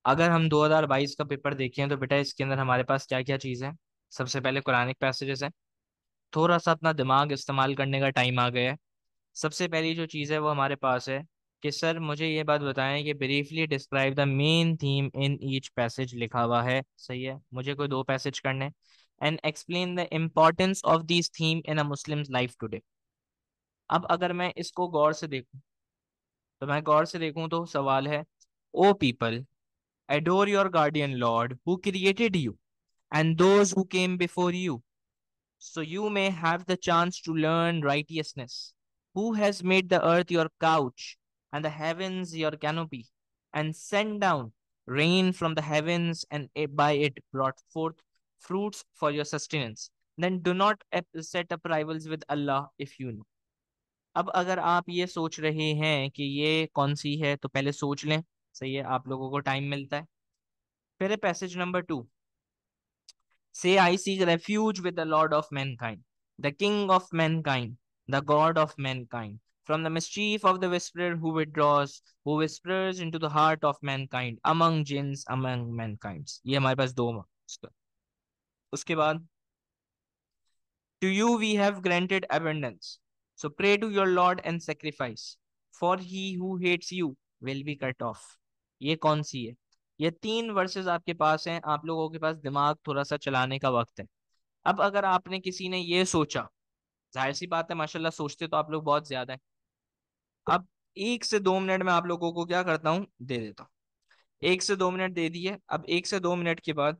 अगर हम 2022 का पेपर देखें तो बेटा इसके अंदर हमारे पास क्या क्या चीज़ है। सबसे पहले कुरानिक पैसेजेस हैं। थोड़ा सा अपना दिमाग इस्तेमाल करने का टाइम आ गया है। सबसे पहली जो चीज़ है वो हमारे पास है कि सर मुझे ये बात बताएं कि briefly describe the main theme in each passage, लिखा हुआ है, सही है, मुझे कोई दो पैसेज करने। And explain the importance of this theme in a Muslim life today. अब अगर मैं इसको गौर से देखूं, तो मैं गौर से देखूं तो सवाल है, O people adore your guardian Lord who created you and those who came before you, so you may have the chance to learn righteousness. Who has made the earth your couch and the heavens your canopy, and sent down rain from the heavens and by it brought forth fruits for your sustenance? Then do not set up rivals with Allah if you know. अब अगर आप ये सोच रहे हैं कि ये कौन सी है तो पहले सोच लें, सही है, आप लोगों को टाइम मिलता है। फिर है passage number 2। Say, I seek refuge with the Lord of mankind, the King of mankind, the God of mankind, from the mischief of the whisperer who whispers into the heart of mankind, among jinns, among mankind. ये हमारे पास दो marks। उसके बाद, to you we have granted abundance. So pray to your Lord and sacrifice, for he who hates you will be cut off. ये कौन सी है? ये तीन वर्सेस आपके पास हैं, आप लोगों के पास दिमाग थोड़ा सा चलाने का वक्त है। अब अगर आपने किसी ने ये सोचा, जाहिर सी बात है माशाल्लाह सोचते तो आप लोग बहुत ज्यादा है। अब 1 से 2 मिनट में आप लोगों को क्या करता हूँ, दे देता हूँ। 1 से 2 मिनट दे दिए। अब 1 से 2 मिनट के बाद,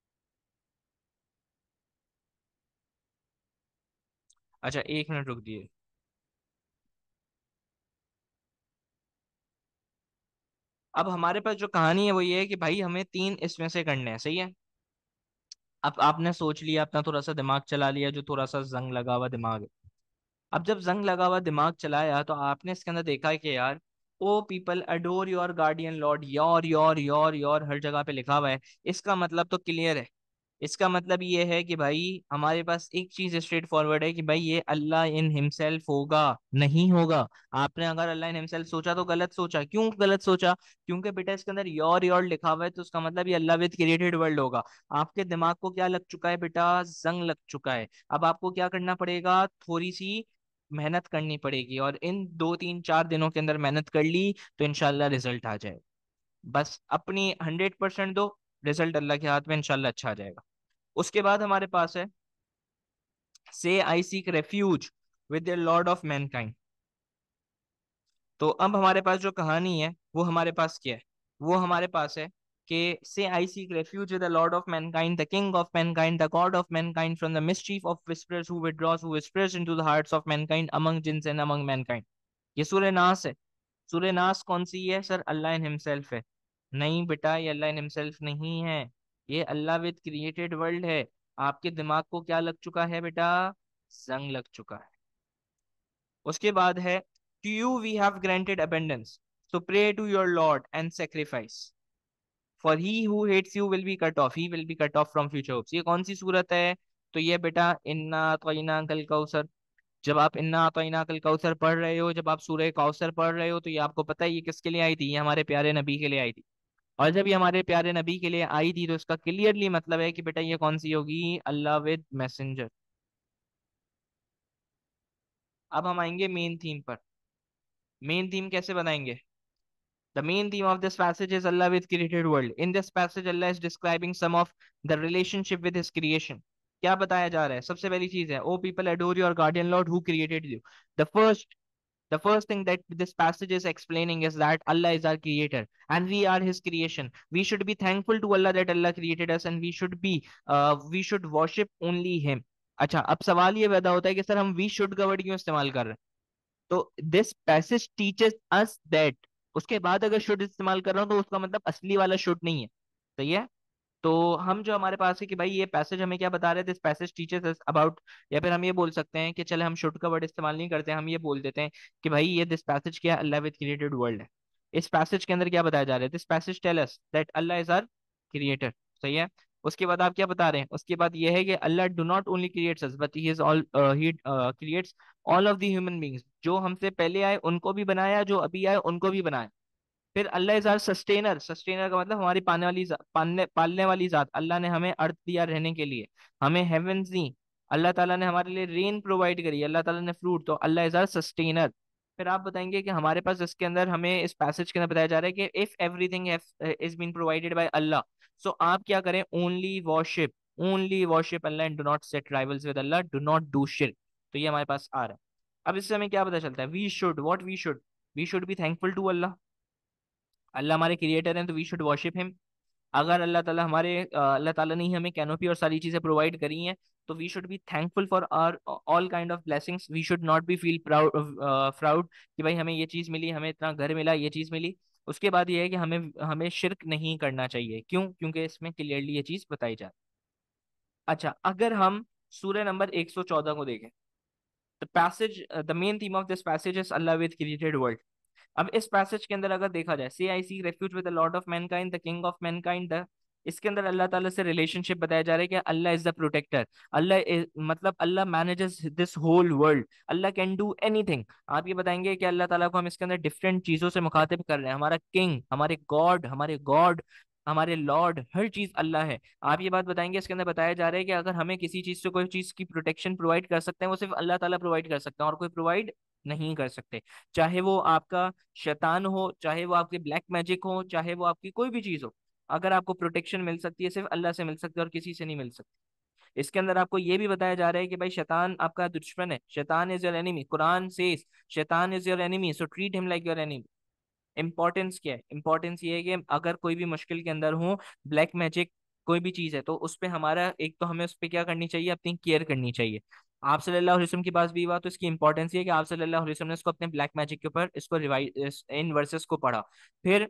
अच्छा 1 मिनट रुक दिए। अब हमारे पास जो कहानी है वो ये है कि भाई हमें तीन इसमें से करने हैं, सही है। अब आपने सोच लिया, अपना थोड़ा सा दिमाग चला लिया, जो थोड़ा सा जंग लगा हुआ दिमाग है। अब जब जंग लगा हुआ दिमाग चलाया तो आपने इसके अंदर देखा है कि यार, O people adore your guardian lord, your हर जगह पे लिखा हुआ है। इसका मतलब तो क्लियर है। इसका मतलब ये है कि भाई हमारे पास एक चीज स्ट्रेट फॉरवर्ड है कि भाई ये अल्लाह इन हिमसेल्फ होगा, नहीं होगा। आपने अगर अल्लाह इन हिमसेल्फ सोचा तो गलत सोचा। क्यों गलत सोचा? क्योंकि बेटा इसके अंदर योर लिखा हुआ है, तो उसका मतलब ये अल्लाह विद क्रिएटेड वर्ल्ड होगा। आपके दिमाग को क्या लग चुका है बेटा? जंग लग चुका है। अब आपको क्या करना पड़ेगा? थोड़ी सी मेहनत करनी पड़ेगी, और इन 2 3 4 दिनों के अंदर मेहनत कर ली तो इंशाल्लाह रिजल्ट आ जाए। बस अपनी 100% दो, रिजल्ट अल्लाह के हाथ में, इंशाल्लाह अच्छा आ जाएगा। उसके बाद हमारे पास है, say I seek refuge with the lord of mankind. तो अब हमारे पास जो कहानी है वो हमारे पास क्या है? वो हमारे पास है कि say I seek refuge with the lord of mankind, the king of mankind, the God of mankind, from the mischief of whisperers who whisperers into the hearts of mankind among jinns and among mankind. ये सूरह नास है। सूरह नास कौन सी है sir? Allah in himself है। नहीं बेटा, ये अल्लाह इन हिमसेल्फ नहीं है, ये अल्लाह विद क्रिएटेड वर्ल्ड है। आपके दिमाग को क्या लग चुका है बेटा? जंग लग चुका है। उसके बाद है, to you we have granted abundance, so pray to your lord and sacrifice, for he who hates you will be cut off, he will be cut off from future hopes. ये कौन सी सूरत है? तो ये बेटा इन्ना अतइना कल कौसर। जब आप इन्ना अतइना कल कौसर पढ़ रहे हो, जब आप सूरह कौसर पढ़ रहे हो, तो ये आपको पता है ये किसके लिए आई थी? ये हमारे प्यारे नबी के लिए आई थी। और जब ये हमारे प्यारे नबी के लिए आई थी तो इसका क्लियरली मतलब है कि बेटा ये कौन सी होगी? Allah with messenger. अब हम आएंगे मेन थीम पर। मेन थीम कैसे बनाएंगे? The main theme of this passage is Allah with created world. In this passage, Allah is describing some of the relationship with His creation. क्या बताया जा रहा है? सबसे पहली चीज है, O people adore your guardian Lord who created you. The first, the first thing that this passage is explaining is that Allah is our creator and we are His creation. We should be thankful to Allah that Allah created us, and we should worship only Him. अच्छा, अब सवाल ये पैदा होता है कि sir हम we should का वर्ड क्यों इस्तेमाल कर रहे हैं? तो this passage teaches us that, उसके बाद अगर शुड इस्तेमाल कर रहा हूं तो उसका मतलब असली वाला शुड नहीं है, सही है। तो हम जो हमारे पास है कि भाई ये पैसेज हमें क्या बता रहे थे, this passage teachers us about, या फिर हम ये बोल सकते हैं कि चले हम शुड का वर्ड इस्तेमाल नहीं करते, हम ये बोल देते हैं कि भाई ये दिस पैसेज क्या, अल्लाह विद क्रिएटेड वर्ल्ड है। इस पैसेज के अंदर क्या बताया जा रहा है? This passage tell us that Allah is our creator, सही है। उसके बाद आप क्या बता रहे हैं? उसके बाद ये है कि Allah do not only creates us but he is all, he creates all of the human beings. जो हमसे पहले आए उनको भी बनाया, जो अभी आए उनको भी बनाया। फिर Allah is our sustainer, sustainer का मतलब हमारी पाने वाली पालने वाली जात। अल्लाह ने हमें अर्थ दिया रहने के लिए, हमें हेवेंस दी, अल्लाह ताला ने हमारे लिए रेन प्रोवाइड करी, अल्लाह ताला ने फ्रूट, तो अल्लाह इज आर सस्टेनर। फिर आप बताएंगे कि हमारे पास इसके अंदर, हमें इस पैसेज के अंदर बताया जा रहा है कि if everything is been provided by Allah, so आप क्या करें, only worship Allah and do not set rivals with Allah, do not do शिर्क। तो ये हमारे पास आ रहा है। अब इससे हमें क्या पता चलता है, we should be thankful to Allah. अल्लाह हमारे क्रिएटर हैं तो वी शुड वर्शिप हिम। अगर अल्लाह ताला ने ही हमें कैनोपी और सारी चीजें प्रोवाइड करी हैं, तो we should be thankful for our all kind of blessings. We should not be feel proud कि भाई हमें ये चीज मिली, हमें इतना घर मिला, ये चीज मिली। उसके बाद ये है कि हमें हमें शिरक नहीं करना चाहिए। क्यों? क्योंकि इसमें क्लियरली ये चीज बताई जाए। अच्छा, अगर हम सूर्य नंबर 114 को देखें, the main theme of this passage is Allah with created world. अब इस पैसेज के अंदर अगर देखा जाए, say I seek refuge with the lord of mankind the king of mankind the, इसके अंदर अल्लाह ताला से रिलेशनशिप बताया जा रहा है कि अल्लाह इज द प्रोटेक्टर। मतलब Allah manages this whole world, Allah can do anything. आप ये बताएंगे कि अल्लाह ताला को हम इसके अंदर डिफरेंट चीजों से मुखातिब कर रहे हैं, हमारा किंग, हमारे गॉड, हमारे लॉर्ड, हर चीज अल्लाह है। आप ये बात बताएंगे, इसके अंदर बताया जा रहा है कि अगर हमें किसी चीज से कोई चीज की प्रोटेक्शन प्रोवाइड कर सकते हैं, वो सिर्फ अल्लाह ताला प्रोवाइड कर सकते हैं और कोई प्रोवाइड नहीं कर सकते। चाहे वो आपका शैतान हो, चाहे वो आपके ब्लैक मैजिक हो, चाहे वो आपकी कोई भी चीज हो, अगर आपको प्रोटेक्शन मिल सकती है सिर्फ अल्लाह से मिल सकती है और किसी से नहीं मिल सकती। इसके अंदर आपको ये भी बताया जा रहा है कि भाई शैतान आपका दुश्मन है, शैतान is your enemy, Quran says शैतान is your enemy, so treat him like your enemy. Importance क्या है? इंपॉर्टेंस ये है कि अगर कोई भी मुश्किल के अंदर हो, ब्लैक मैजिक कोई भी चीज है, तो उस पे हमारा एक तो हमें उस पे क्या करनी चाहिए, अपनी केयर करनी चाहिए। आप सल्लल्लाहु अलैहि वसल्लम के पास भी हुआ, तो इसकी इंपॉर्टेंस ये है कि आप सल्लल्लाहु अलैहि वसल्लम ने इसको अपने ब्लैक मैजिक के ऊपर इसको रिवाइज, इन वर्सेस को पढ़ा। फिर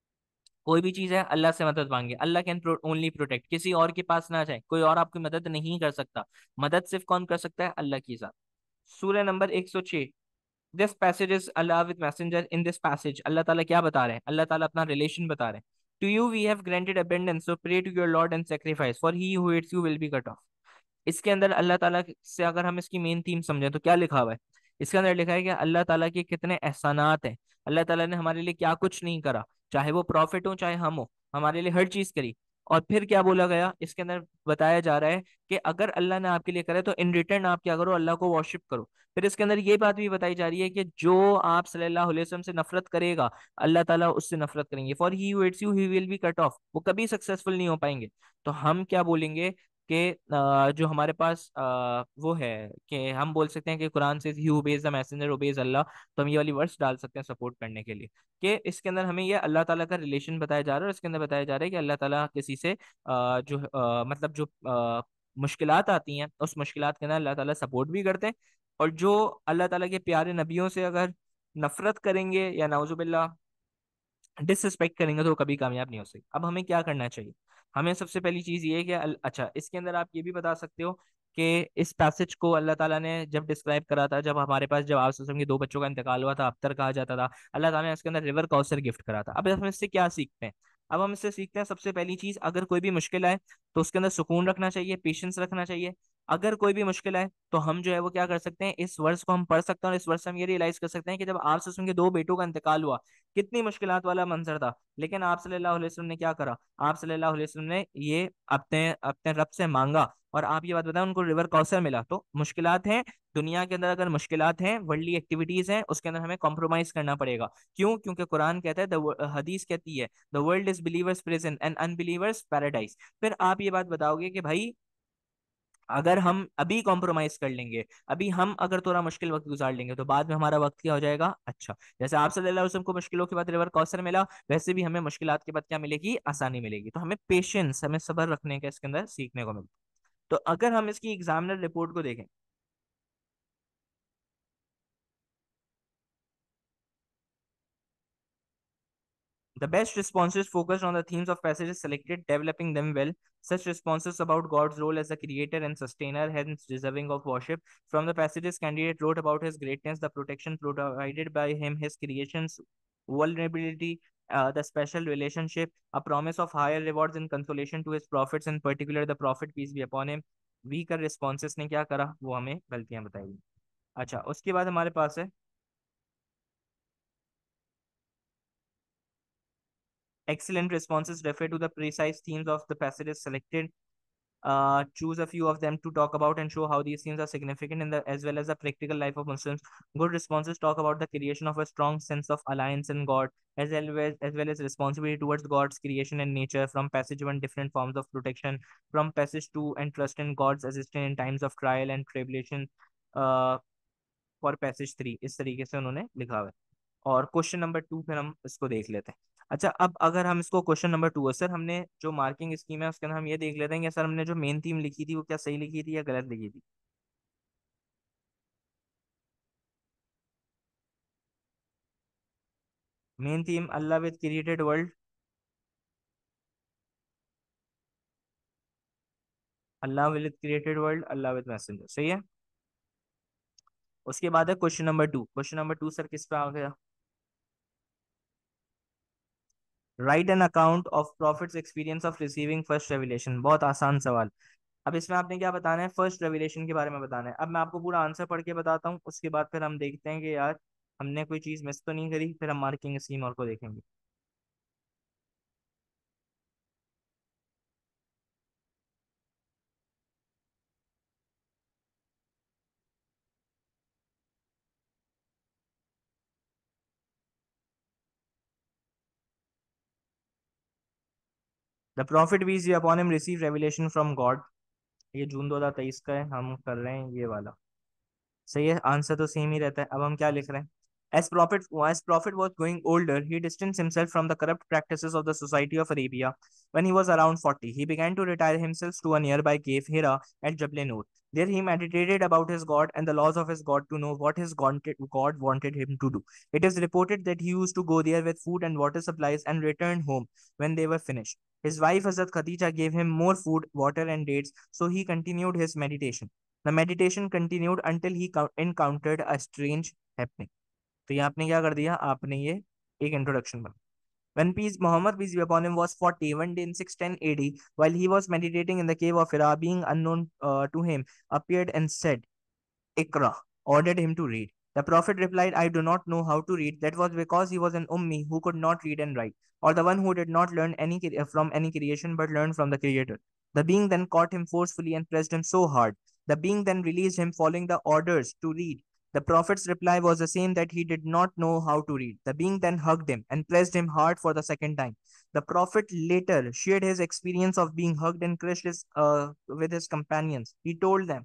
कोई भी चीज है, अल्लाह से मदद मांगे, अल्लाह कैन ओनली प्रोटेक्ट, किसी और के पास ना जाए, कोई और आपकी मदद नहीं कर सकता। मदद सिर्फ कौन कर सकता है? अल्लाह की जात। सूर्य number 106, this passage is Allah with messenger. In this passage Allah ताला क्या बता रहे हैं? अल्लाह ताला अपना रिलेशन बता रहे हैं। To you we have granted abundance, so pray to your lord and sacrifice, for he who hates you will be cut off. इसके अंदर अल्लाह ताला से अगर हम इसकी मेन थीम समझें तो क्या लिखा हुआ है? इसके अंदर लिखा है कि अल्लाह ताला के कितने एहसानात हैं, अल्लाह ताला ने हमारे लिए क्या कुछ नहीं करा, चाहे वो प्रॉफिट हो चाहे हम हो, हमारे लिए हर चीज करी। और फिर क्या बोला गया इसके अंदर? बताया जा रहा है कि अगर अल्लाह ने आपके लिए करे तो इन रिटर्न आप क्या करो? अल्लाह को वर्शिप करो। फिर इसके अंदर ये बात भी बताई जा रही है कि जो आप सल्लल्लाहु अलैहि वसल्लम से नफरत करेगा, अल्लाह ताला उससे नफरत करेंगे। For he who hates you he will be cut off, वो कभी सक्सेसफुल नहीं हो पाएंगे। तो हम क्या बोलेंगे कि जो हमारे पास वो है, कि हम बोल सकते हैं कि Quran says he obeys the messenger obeys Allah, तो हम ये वाली वर्ड्स डाल सकते हैं सपोर्ट करने के लिए कि इसके अंदर हमें ये अल्लाह ताला का रिलेशन बताया जा रहा है। और इसके अंदर बताया जा रहा है कि अल्लाह ताला किसी से मतलब जो मुश्किलात आती हैं, उस मुश्किलात के अंदर अल्लाह ताला सपोर्ट भी करते हैं। और जो अल्लाह ताला के प्यारे नबियों से अगर नफरत करेंगे या नाउजुबिल्लाह डिसरिस्पेक्ट करेंगे, तो वो कभी कामयाब नहीं हो सकते। अब हमें क्या करना चाहिए? हमें सबसे पहली चीज ये है कि अच्छा, इसके अंदर आप ये भी बता सकते हो कि इस पैसेज को अल्लाह ताला ने जब डिस्क्राइब करा था, जब हमारे पास जब आप के दो बच्चों का इंतकाल हुआ था, अबतर कहा जाता था, अल्लाह ताला ने इसके अंदर रिवर कौसर गिफ्ट करा था। अब हम इससे क्या सीखते हैं? अब हम इससे सीखते हैं सबसे पहली चीज, अगर कोई भी मुश्किल आए तो उसके अंदर सुकून रखना चाहिए, पेशेंस रखना चाहिए। अगर कोई भी मुश्किल आए तो हम जो है वो क्या कर सकते हैं, इस वर्ष को हम पढ़ सकते हैं और इस वर्ष से हम ये रियलाइज कर सकते हैं कि जब आप के दो बेटों का इंतकाल हुआ, कितनी मुश्किलात वाला मंजर था, लेकिन आप सल्लल्लाहु अलैहि वसल्लम ने क्या करा? आप सल्लल्लाहु अलैहि वसल्लम ने ये अपने अपने रब से मांगा। और आप ये बात बताएं, उनको रिवर कौसर मिला। तो मुश्किलात हैं दुनिया के अंदर, अगर मुश्किलात हैं, वर्ल्डली एक्टिविटीज हैं, उसके अंदर हमें कॉम्प्रोमाइज करना पड़ेगा। क्यों? क्योंकि कुरान कहता है, हदीस कहती है, the world is believers prison and unbelievers paradise. फिर आप ये बात बताओगे कि भाई अगर हम अभी कॉम्प्रोमाइज कर लेंगे, अभी हम अगर थोड़ा मुश्किल वक्त गुजार लेंगे, तो बाद में हमारा वक्त क्या हो जाएगा? अच्छा, जैसे आप सल्लल्लाहु अलैहि वसल्लम को मुश्किलों के बाद रिवर कौसर मिला, वैसे भी हमें मुश्किलात के बाद क्या मिलेगी? आसानी मिलेगी। तो हमें पेशेंस, हमें सब्र रखने का इसके अंदर सीखने को मिलता है। तो अगर हम इसकी एग्जामिनर रिपोर्ट को देखें, the best responses focused on the themes of passages selected, developing them well. Such responses about God's role as the creator and sustainer, hence deserving of worship. From the passages, candidate wrote about his greatness, the protection provided by him, his creations, vulnerability, the special relationship, a promise of higher rewards and consolation to his prophets, in particular the prophet peace be upon him. Weaker responses ने क्या करा? वो हमें गलतियां बताई। अच्छा, उसके बाद हमारे पास है Excellent responses refer to the precise themes of the passages selected. Choose a few of them to talk about and show how these themes are significant in the as well as the practical life of Muslims. Good responses talk about the creation of a strong sense of alliance in God, as well as responsibility towards God's creation and nature. From passage one, different forms of protection. From passage two, and trust in God's assistance in times of trial and tribulation. Uh, for passage three, इस तरीके से उन्होंने लिखा हुआ है। और question number to फिर हम इसको देख लेते हैं। अच्छा, अब अगर हम इसको क्वेश्चन नंबर टू है सर, हमने जो मार्किंग स्कीम है उसके अंदर हम ये देख लेते हैं कि सर हमने जो मेन थीम लिखी थी वो क्या सही लिखी थी या गलत लिखी थी। Main theme Allah with created world, Allah with created world, Allah with messenger, सही है। उसके बाद है question number two. Question number two sir किस पे आ गया? Write an account of prophet's experience of receiving first revelation. बहुत आसान सवाल। अब इसमें आपने क्या बताना है? फर्स्ट रेवलेशन के बारे में बताना है। अब मैं आपको पूरा आंसर पढ़ के बताता हूँ, उसके बाद फिर हम देखते हैं कि यार हमने कोई चीज मिस तो नहीं करी, फिर हम मार्किंग स्कीम और को देखेंगे। The prophet peace upon him receive revelation from God. ये जून 2023 का है, हम कर रहे हैं ये वाला। सही है, आंसर तो सेम ही रहता है। अब हम क्या लिख रहे हैं? As prophet was growing older, he distanced himself from the corrupt practices of the society of Arabia. When he was around 40, he began to retire himself to a nearby cave, Hira, at Jabal Nur. There he meditated about his God and the laws of his God to know what his God wanted him to do. It is reported that he used to go there with food and water supplies and return home when they were finished. His wife Hazrat Khadija gave him more food, water, and dates, so he continued his meditation. The meditation continued until he encountered a strange happening. तो ये आपने क्या कर दिया? आपने ये एक introduction बना। When Muhammad peace be upon him was 40 one day in 610 AD, while he was meditating in the cave of Hira, being unknown to him, appeared and said, Ikra, ordered him to read. The Prophet replied, I do not know how to read. That was because he was an ummi who could not read and write, or the one who did not learn from any creation but learned from the Creator. The being then caught him forcefully and pressed him so hard. The being then released him, following the orders to read. The Prophet's reply was the same, that he did not know how to read. The being then hugged him and pressed him hard for the second time. The Prophet later shared his experience of being hugged and crushed with his companions. He told them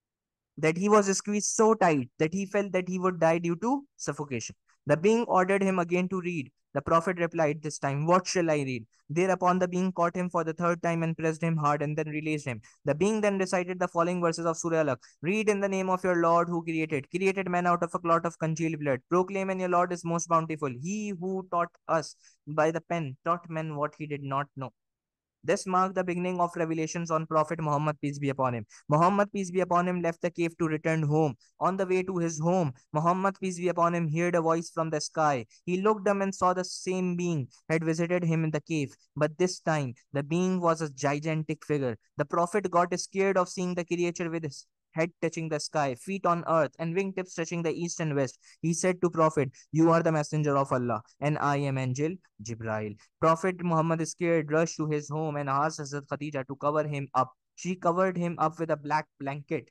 that he was squeezed so tight that he felt that he would die due to suffocation. The being ordered him again to read. The Prophet replied this time, What shall I read? Thereupon the being caught him for the third time and pressed him hard and then released him. The being then recited the following verses of Surah Al-Alaq. Read in the name of your Lord who created man out of a clot of congealed blood. Proclaim, and your Lord is most bountiful. He who taught us by the pen taught men what he did not know. This marked the beginning of revelations on Prophet Muhammad, peace be upon him. Muhammad, peace be upon him, left the cave to return home. On the way to his home, Muhammad, peace be upon him, heard a voice from the sky. He looked up and saw the same being had visited him in the cave, but this time the being was a gigantic figure. The Prophet got scared of seeing the creature with his head touching the sky, feet on earth, and wingtips touching the east and west. He said to Prophet, You are the messenger of Allah, and I am angel Jibrail. Prophet Muhammad scared rushed to his home and asked Hazrat Khadija to cover him up. She covered him up with a black blanket.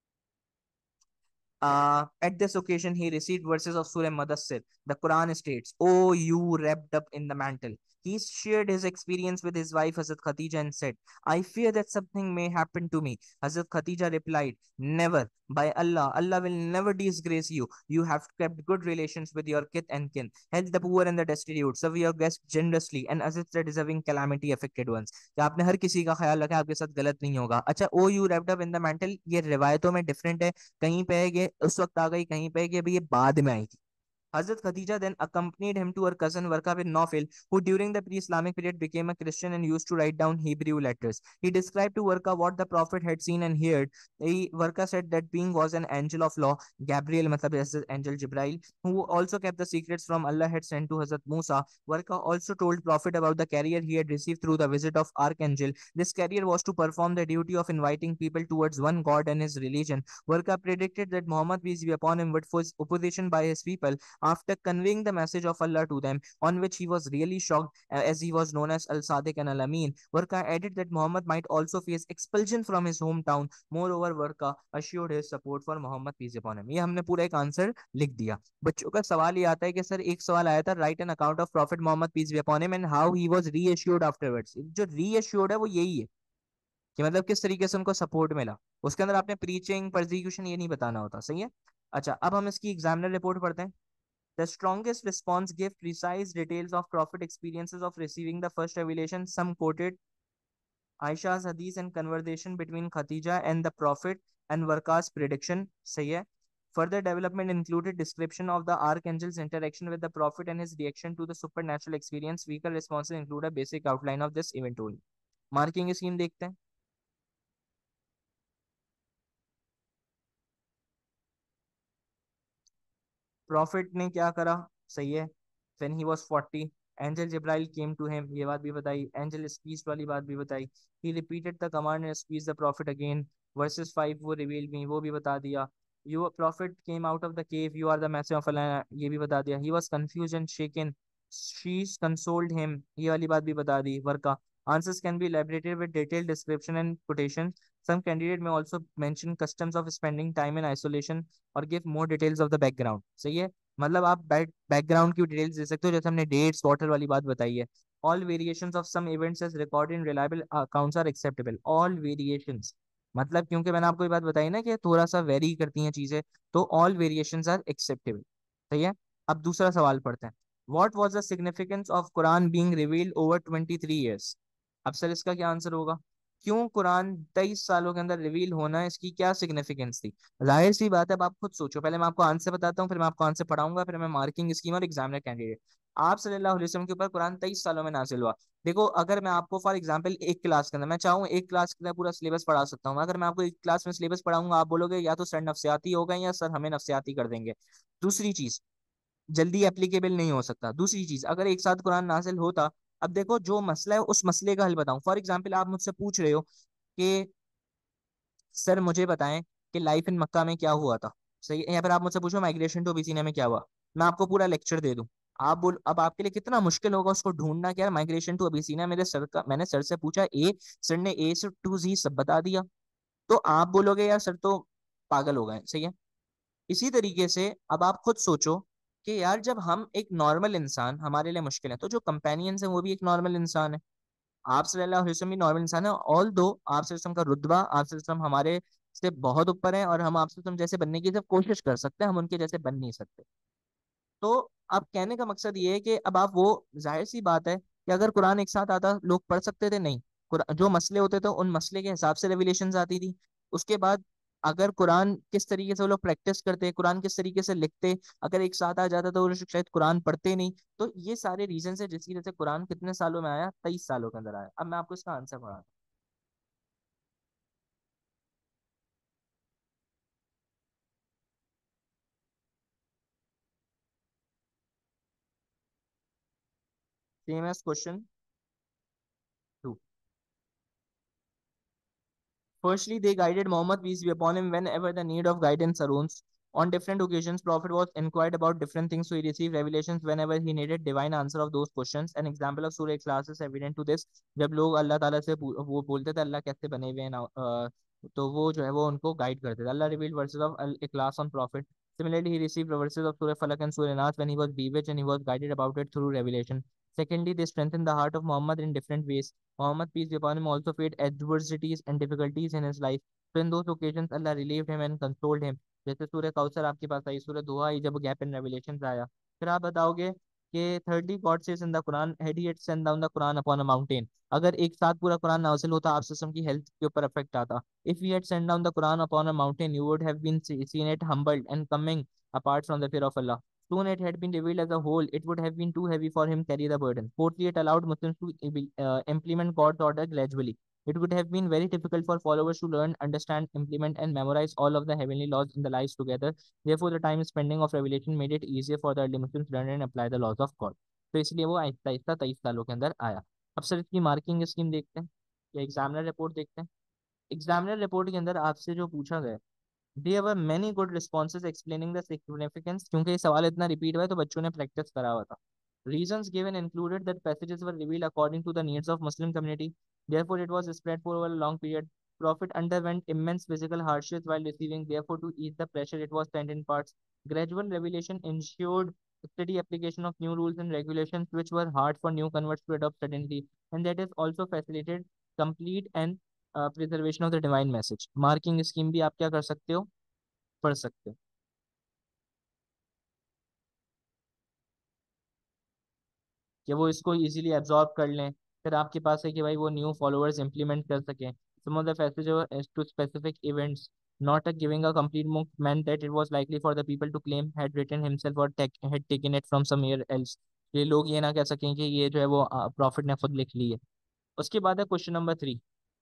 At this occasion, he received verses of Surah Mudassir. The Quran states, O you wrapped up in the mantle. He shared his experience with his wife Hazrat Khadija and said, I fear that something may happen to me. Hazrat Khadija replied, Never. By Allah, Allah will never disgrace you. You have kept good relations with your kith and kin, helped the poor and the destitute, serve your guests generously, and assist the deserving calamity affected ones. कि आपने हर किसी का ख्याल रखा, आपके साथ गलत नहीं होगा। अच्छा, O you wrapped up in the mantle, ये रिवायतों में डिफरेंट है। कहीं पे है कि उस वक्त आ गई, कहीं पे है कि अभी ये बाद में आई थी। Hazrat Khadija then accompanied him to her cousin Warqa bin Nawfal, who during the pre-Islamic period became a Christian and used to write down Hebrew letters. He described to Warqa what the Prophet had seen and heard. Warqa said that being was an angel of law, Gabriel, matlab is angel Jibrail, who also kept the secrets from Allah had sent to Hazrat Musa. Warqa also told Prophet about the carrier he had received through the visit of Archangel. This carrier was to perform the duty of inviting people towards one God and his religion. Warqa predicted that Muhammad, peace be upon him, would face opposition by his people after conveying the message of Allah to them, on which he was really shocked, as he was known as Al-Sadiq and Al-Amin. Warqa added that Muhammad might also face expulsion from his hometown. Moreover, Warqa assured his support for Muhammad peace upon him. ये हमने पूरा एक answer लिख दिया। बच्चों का सवाल ये आता है कि सर एक सवाल आया था, write an account of prophet Muhammad peace be upon him and how he was reassured afterwards. जो रीअश्योर्ड है वो यही है कि मतलब किस तरीके से उनको सपोर्ट मिला। उसके अंदर आपने प्रीचिंग परसिक्यूशन ये नहीं बताना होता, सही है। अच्छा, अब हम इसकी एग्जामिनर रिपोर्ट पढ़ते हैं। The strongest response gave precise details of prophet experiences of receiving the first revelation. Some quoted Aisha's hadith and conversation between Khatija and the prophet and Warqa's prediction. सही है। Further development included description of the archangel's interaction with the prophet and his reaction to the supernatural experience. Weaker responses include a basic outline of this event only. Marking scheme देखते हैं। Profit ने क्या करा, सही है। When he was 40 angel Jibril came to him, ये बात भी बताई। एंजल स्पीच वाली बात भी बताई। He repeated the command and speech the prophet again. Verses 5 वो रिवील मी, वो भी बता दिया। You prophet came out of the cave, you are the message of Allah, ये भी बता दिया। He was confuse and shaken, she consoled him, ये वाली बात भी बता दी। Waraqa answers can be elaborated with detailed description and quotation. Some candidate may also mention customs of spending time in isolation और give more details of the background, सही है। मतलब आप बैकग्राउंड की डिटेल्स दे सकते हो, जैसे हमने डेट्स वाटर वाली बात बताई है। All variations of some events as recorded in reliable accounts are acceptable. All variations मतलब क्योंकि मैंने आपको ये बात बताई ना कि थोड़ा सा वेरी करती हैं चीजें, तो ऑल वेरिएशंस आर एक्सेप्टेबल, सही है। अब दूसरा सवाल पढ़ते हैं। What was the significance of Quran being revealed over 23 years? अब सर इसका क्या आंसर होगा? क्यों कुरान 23 सालों के अंदर रिवील होना है, इसकी क्या सिग्निफिकेंस थी? जाहिर सी बात है, अब आप खुद सोचो। पहले मैं आपको आंसर बताता हूँ, फिर मैं आपको आंसर पढ़ाऊंगा, फिर मैं मार्किंग स्कीम और एग्जामिनर कैंडिडेट। आप सल्लल्लाहु अलैहि वसल्लम के ऊपर कुरान 23 सालों में नाजिल हुआ। देखो, अगर मैं आपको फॉर एग्जाम्पल एक क्लास के अंदर, मैं चाहूँ एक क्लास के अंदर पूरा सिलेबस पढ़ा सकता हूँ। अगर मैं आपको एक क्लास में सिलेबस पढ़ाऊंगा, आप बोलोगे या तो सर नफसियाती हो गए या सर हमें नफसियाती कर देंगे। दूसरी चीज, जल्दी एप्लीकेबल नहीं हो सकता। दूसरी चीज, अगर एक साथ कुरान नाजिल होता, अब देखो जो मसला है उस मसले का हल बताऊं। फॉर एग्जाम्पल आप मुझसे पूछ रहे हो कि सर मुझे बताएं कि लाइफ इन मक्का में क्या हुआ था, सही है। या फिर आप मुझसे पूछो माइग्रेशन टू अबिसीनिया में क्या हुआ, मैं आपको पूरा लेक्चर दे दूं। आप बोल, अब आपके लिए कितना मुश्किल होगा उसको ढूंढना। क्या माइग्रेशन टू अबिसीनिया, मेरे सर का, मैंने सर से पूछा ए, सर ने ए से टू जी सब बता दिया। तो आप बोलोगे यार सर तो पागल हो गए, सही है। इसी तरीके से अब आप खुद सोचो कि यार जब हम एक नॉर्मल इंसान हमारे लिए मुश्किल है, तो जो कंपेनियंस है वो भी एक नॉर्मल इंसान है। आप सल्लल्लाहु अलैहि वसल्लम भी नॉर्मल इंसान है। ऑल दो आप सल्लल्लाहु अलैहि वसल्लम का रुतबा, आप सल्लल्लाहु अलैहि वसल्लम हमारे से बहुत ऊपर है, और हम आप सल्लल्लाहु अलैहि वसल्लम जैसे बनने की सिर्फ कोशिश कर सकते हैं, हम उनके जैसे बन नहीं सकते। तो अब कहने का मकसद ये है कि अब आप वो, जाहिर सी बात है कि अगर कुरान एक साथ आता लोग पढ़ सकते थे? नहीं। जो मसले होते थे उन मसले के हिसाब से रेवलेशंस आती थी। उसके बाद अगर कुरान किस तरीके से वो लोग प्रैक्टिस करते, कुरान किस तरीके से लिखते, अगर एक साथ आ जाता तो वो लोग शायद कुरान पढ़ते नहीं। तो ये सारे रीजन है जिसकी वजह से कुरान कितने सालों में आया? 23 सालों के अंदर आया। अब मैं आपको इसका आंसर पढ़ा। Same as question 2। Firstly, they guided Muhammad peace be upon him whenever the need of guidance arose. On different occasions, Prophet was inquired about different things, so he received revelations whenever he needed divine answer of those questions. An example of Surah Ikhlas is evident to this. जब लोग अल्लाह ताला से वो बोलते थे अल्लाह कैसे बने हुए हैं ना, तो वो जो है वो उनको गाइड करते थे। अल्लाह revealed verses of Ikhlas on Prophet. Similarly, he received verses of Surah Falak and Surah Nas when he was bewitched and he was guided about it through revelation. Secondly, they strengthened the heart of Muhammad in different ways. Muhammad, peace be upon him, also faced adversities and difficulties in his life. So in those occasions, Allah relieved him and consoled him. जैसे सूर्य कौसर आपके पास आई, सूर्य दुआ आई जब gap in revelation आया। फिर आप बताओगे कि thirdly God says in the Quran had he had sent down the Quran upon a mountain, अगर एक साथ पूरा कुरान नाजिल होता आप सिस्टम की हेल्थ के ऊपर इफेक्ट आता। If he had sent down the Quran upon a mountain you would have been seen it humbled and coming apart from the fear of Allah. Soon it had been revealed as a whole, it would have been too heavy for him to carry the burden. Fourthly, it allowed Muslims to implement God's order gradually. It would have been very difficult for followers to learn, understand, implement, and memorize all of the heavenly laws in the lives together. Therefore, the time spending of revelation made it easier for the early Muslims to learn and apply the laws of God. तो इसलिए वो आहिस्ता आहिस्ता 23 सालों के अंदर आया। अब sir इसकी marking scheme देखते हैं या एग्जामिनर रिपोर्ट देखते हैं। एग्जामिनर रिपोर्ट के अंदर आपसे जो पूछा गया There were many good responses explaining the significance, क्योंकि ये सवाल इतना रिपीट हुआ है तो बच्चों ने प्रैक्टिस करा हुआ था. Reasons given included that passages were revealed according to the needs of Muslim community. Therefore, it was spread for over a long period. Prophet underwent immense physical hardships while receiving. Therefore, to ease the pressure, it was sent in parts. Gradual revelation ensured steady application of new rules and regulations, which were hard for new converts to adopt suddenly, and that is also facilitated complete and preservation of the divine message. Marking scheme भी आप क्या कर सकते हो, पढ़ सकते हो, कि वो इसको इजीली एब्जॉर्ब कर लें. फिर आपके पास है कि भाई वो न्यू फॉलोअर्स इंप्लीमेंट कर सकें. Some of the phases to specific events, not a giving a complete book meant that it was likely for the people to claim had written himself or had taken it from somewhere else. ये लोग ये ना कह सकें कि ये जो है वो प्रॉफिट ने खुद लिख ली है. उसके बाद है क्वेश्चन नंबर 3.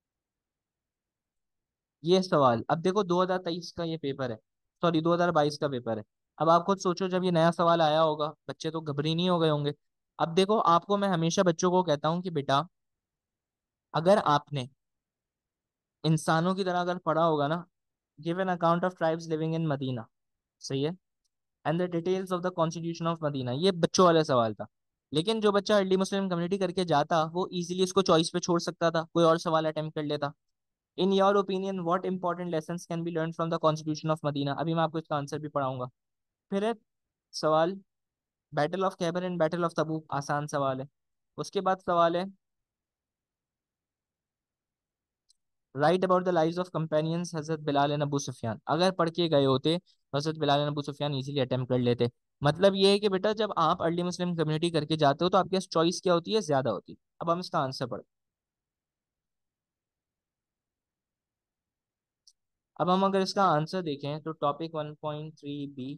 ये सवाल अब देखो 2023 का ये पेपर है, सॉरी 2022 का पेपर है. अब आप खुद सोचो जब ये नया सवाल आया होगा बच्चे तो घबरी नहीं हो गए होंगे. अब देखो आपको मैं हमेशा बच्चों को कहता हूँ कि बेटा अगर आपने इंसानों की तरह अगर पढ़ा होगा ना, give an account of tribes living in Medina, सही है, and the details of the constitution of Medina, ये बच्चों वाला सवाल था. लेकिन जो बच्चा अर्ली मुस्लिम कम्युनिटी करके जाता वो इजीली इसको चॉइस पे छोड़ सकता था, कोई और सवाल अटेम्प्ट कर लेता. In your opinion what important lessons can be learn from the constitution of Medina. अभी मैं आपको इसका आंसर भी पढ़ाऊंगा. फिर है सवाल battle of Khaybar and battle of Tabuk, आसान सवाल है. उसके बाद सवाल है write about the lives of companions हजरत बिलाल एंड अबू सुफियान. अगर पढ़ के गए होते हजरत Bilal and Abu Sufyan easily attempt कर लेते. मतलब ये है कि बेटा जब आप अर्ली मुस्लिम कम्युनिटी करके जाते हो तो आपके पास चॉइस क्या होती है, ज्यादा होती है. अब हम इसका आंसर पढ़. अब हम अगर इसका आंसर देखें तो topic 1.3 B.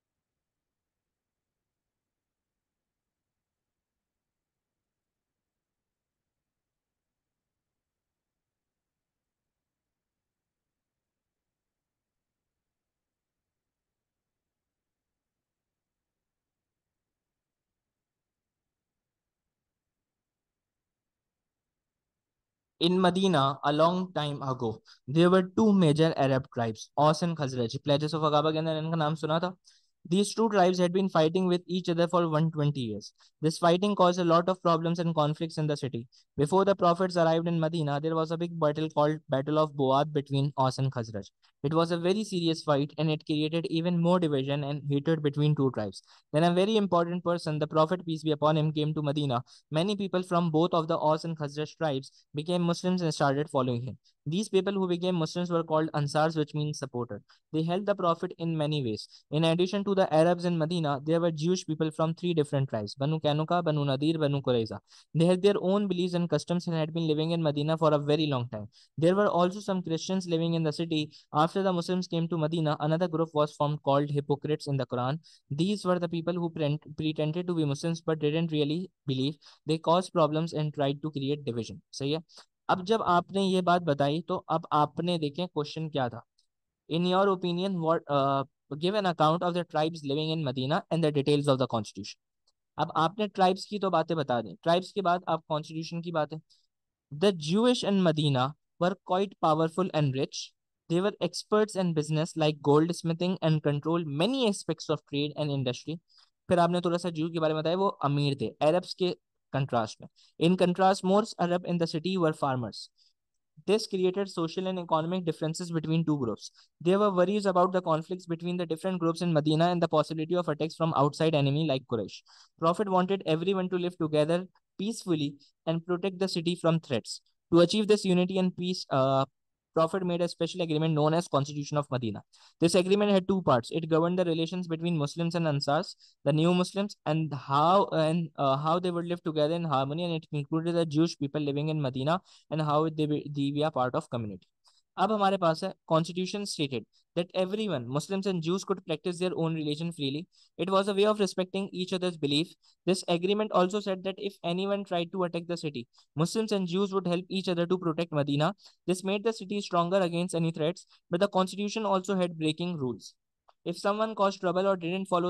In Medina, a long time ago, there were two major Arab tribes, Aus and Khazraj. Pledges of Agaba के अंदर इनका नाम सुना था. These two tribes had been fighting with each other for 120 years. This fighting caused a lot of problems and conflicts in the city. Before the prophets arrived in Medina, there was a big battle called Battle of Boad between Aus and Khazraj. It was a very serious fight and it created even more division and hatred between two tribes. Then a very important person, the Prophet, peace be upon him, came to Medina. Many people from both of the Aus and Khazraj tribes became Muslims and started following him. These people who became Muslims were called Ansars, which means supporter. They helped the Prophet in many ways. In addition to the Arabs in Medina, there were Jewish people from three different tribes, Banu Kanuka, Banu Nadir, Banu Qurayza. They had their own beliefs and customs and had been living in Medina for a very long time. There were also some Christians living in the city. After the Muslims came to Medina, another group was formed called hypocrites in the Quran. These were the people who pretended to be Muslims but didn't really believe. They caused problems and tried to create division. सही है. अब जब आपने ये बात बताई तो अब आपने देखें क्वेश्चन क्या था. In your opinion what give an account of the tribes living in Medina and the details of the constitution. अब आपने ट्राइब्स की तो बातें बता दी, ट्राइब्स के बाद आप कॉन्स्टिट्यूशन की बातें. The Jewish in Medina were quite powerful and rich. They were experts in business like goldsmithing and controlled many aspects of trade and industry. फिर आपने थोड़ा सा जू के बारे में बताया, वो अमीर थे अरब्स के कंट्रास्ट में. In contrast most Arab in the city were farmers. This created social and economic differences between two groups. There were worries about the conflicts between the different groups in Medina and the possibility of attacks from outside enemy like Quraysh. Prophet wanted everyone to live together peacefully and protect the city from threats. To achieve this unity and peace, Prophet made a special agreement known as Constitution of Medina. This agreement had two parts. It governed the relations between Muslims and Ansars, the new Muslims, and how they would live together in harmony, and it included the Jewish people living in Medina and how they be a part of community. अब हमारे पास है constitution stated that everyone, Muslims and Jews, could practice their own religion freely. It was a way of respecting each other's belief. This agreement also said that if anyone tried to attack the city, Muslims and Jews would help each other to protect Medina. This made the city stronger against any threats, but the constitution also had breaking rules. If someone caused trouble or didn't follow the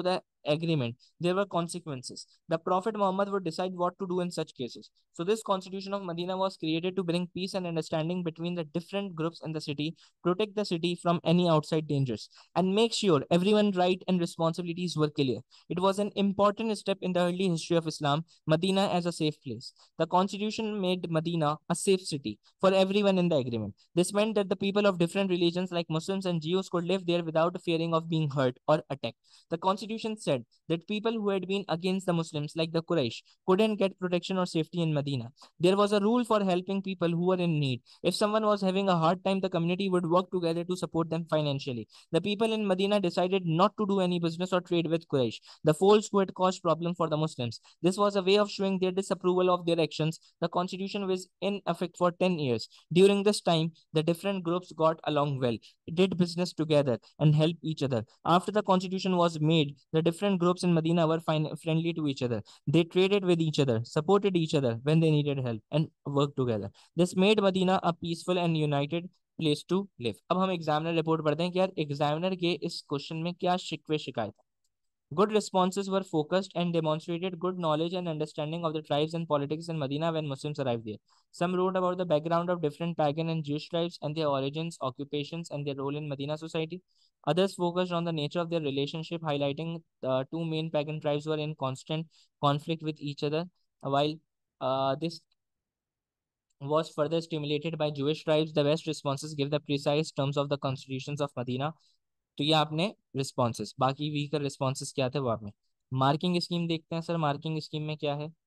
agreement, there were consequences. The Prophet Muhammad would decide what to do in such cases. So this constitution of Medina was created to bring peace and understanding between the different groups in the city, protect the city from any outside dangers, and make sure everyone's right and responsibilities were clear. It was an important step in the early history of Islam, Medina as a safe place. The constitution made Medina a safe city for everyone in the agreement. This meant that the people of different religions like Muslims and Jews could live there without fearing of being hurt or attacked. The constitution said that people who had been against the Muslims, like the Quraysh, couldn't get protection or safety in Medina. There was a rule for helping people who were in need. If someone was having a hard time, the community would work together to support them financially. The people in Medina decided not to do any business or trade with Quraysh, the folks who had caused problems for the Muslims. This was a way of showing their disapproval of their actions. The constitution was in effect for 10 years. During this time, the different groups got along well, did business together, and helped each other. After the constitution was made, the different groups in Medina were friendly to each other. They traded with each other, supported each other when they needed help, and worked together. This made Medina a peaceful and united place to live. अब हम examiner report पढ़ते हैं कि यार examiner के इस question में क्या शिकवे शिकायत। Good responses were focused and demonstrated good knowledge and understanding of the tribes and politics in Medina when Muslims arrived there. Some wrote about the background of different pagan and Jewish tribes and their origins, occupations, and their role in Medina society. Others focused on the nature of their relationship, highlighting the two main pagan tribes were in constant conflict with each other, while this was further stimulated by Jewish tribes. The best responses give the precise terms of the constitutions of Medina. तो ये आपने responses, बाकी weaker responses क्या थे वो आपने। Marking scheme देखते हैं सर, मार्किंग स्कीम में क्या है।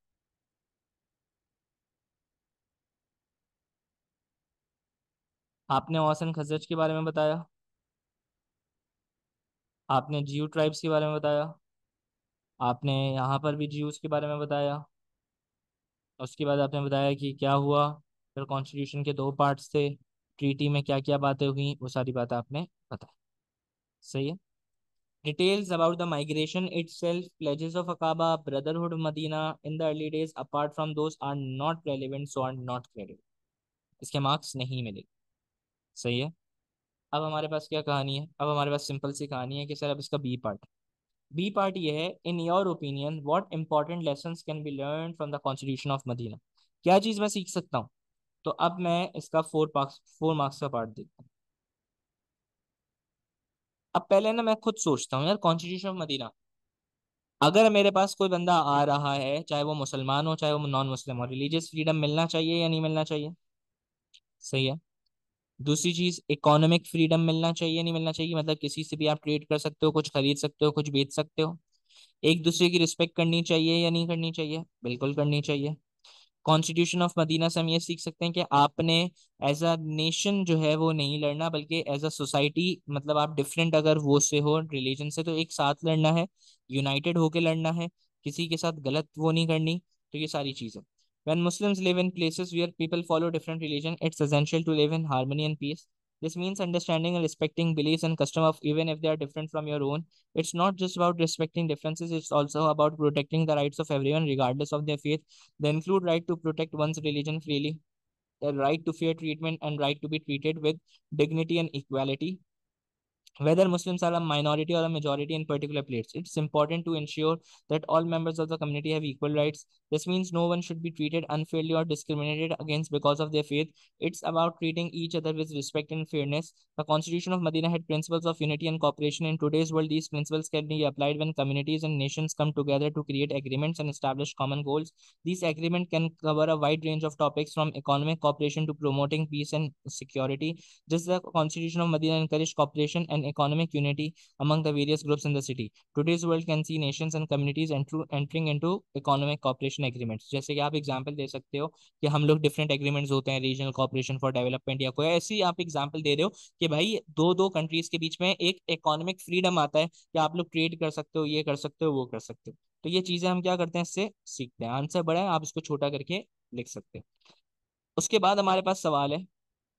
आपने औस एंड खजरज के बारे में बताया, आपने जियो ट्राइब्स के बारे में बताया, आपने यहाँ पर भी जियोस के बारे में बताया। उसके बाद आपने बताया कि क्या हुआ, फिर कॉन्स्टिट्यूशन के दो पार्ट्स थे, ट्रीटी में क्या क्या बातें हुई, वो सारी बातें आपने बताया। सही है। Details about the migration itself, pledges of Aqaba, Brotherhood of Medina in the early days, apart from those, are not relevant, so are not credited. इसके मार्क्स नहीं मिले। सही है। अब हमारे पास क्या कहानी है, अब हमारे पास सिंपल सी कहानी है कि सर अब इसका बी पार्ट। बी पार्ट ये है, in your opinion what important lessons can be learn from the constitution of Medina. क्या चीज मैं सीख सकता हूँ। तो अब मैं इसका 4 मार्क्स का पार्ट देखता हूँ। अब पहले ना मैं खुद सोचता हूँ यार, कॉन्स्टिट्यूशन ऑफ मदीना, अगर मेरे पास कोई बंदा आ रहा है, चाहे वो मुसलमान हो चाहे वो नॉन मुस्लिम हो, रिलीजियस फ्रीडम मिलना चाहिए या नहीं मिलना चाहिए। सही है। दूसरी चीज, इकोनॉमिक फ्रीडम मिलना चाहिए नहीं मिलना चाहिए, मतलब किसी से भी आप ट्रेड कर सकते हो, कुछ खरीद सकते हो, कुछ बेच सकते हो। एक दूसरे की रिस्पेक्ट करनी चाहिए या नहीं करनी चाहिए, बिल्कुल करनी चाहिए। कॉन्स्टिट्यूशन ऑफ मदीना से हम ये सीख सकते हैं कि आपने एज अ नेशन जो है वो नहीं लड़ना, बल्कि एज अ सोसाइटी, मतलब आप डिफरेंट अगर वो से हो रिलीजन से, तो एक साथ लड़ना है, यूनाइटेड होके लड़ना है, किसी के साथ गलत वो नहीं करनी। तो ये सारी चीजें। When Muslims live in places where people follow different religion, it's essential to live in harmony and peace. This means understanding and respecting beliefs and custom of even if they are different from your own. It's not just about respecting differences, it's also about protecting the rights of everyone regardless of their faith. They include right to protect one's religion freely, the right to fair treatment, and right to be treated with dignity and equality. Whether Muslims are a minority or a majority in particular place, it's important to ensure that all members of the community have equal rights. This means no one should be treated unfairly or discriminated against because of their faith. It's about treating each other with respect and fairness. The Constitution of Medina had principles of unity and cooperation. In today's world, these principles can be applied when communities and nations come together to create agreements and establish common goals. These agreements can cover a wide range of topics from economic cooperation to promoting peace and security. Just the Constitution of Medina encouraged cooperation and economic unity among the various groups in the city. Today's world can see nations and communities entering into economic cooperation agreements. जैसे कि आप example दे सकते हो कि हम लोग different agreements होते हैं, रीजनल कॉपरेशन फॉर डेवलपमेंट या कोई ऐसी आप एग्जांपल दे रहे हो कि भाई दो दो कंट्रीज के बीच में एक इकोनॉमिक फ्रीडम आता है कि आप लोग ट्रेड कर सकते हो, ये कर सकते हो, वो कर सकते हो। तो ये चीजें हम क्या करते हैं, इससे सीखते हैं। आंसर बड़ा है, आप इसको छोटा करके लिख सकते हैं। उसके बाद हमारे पास सवाल है,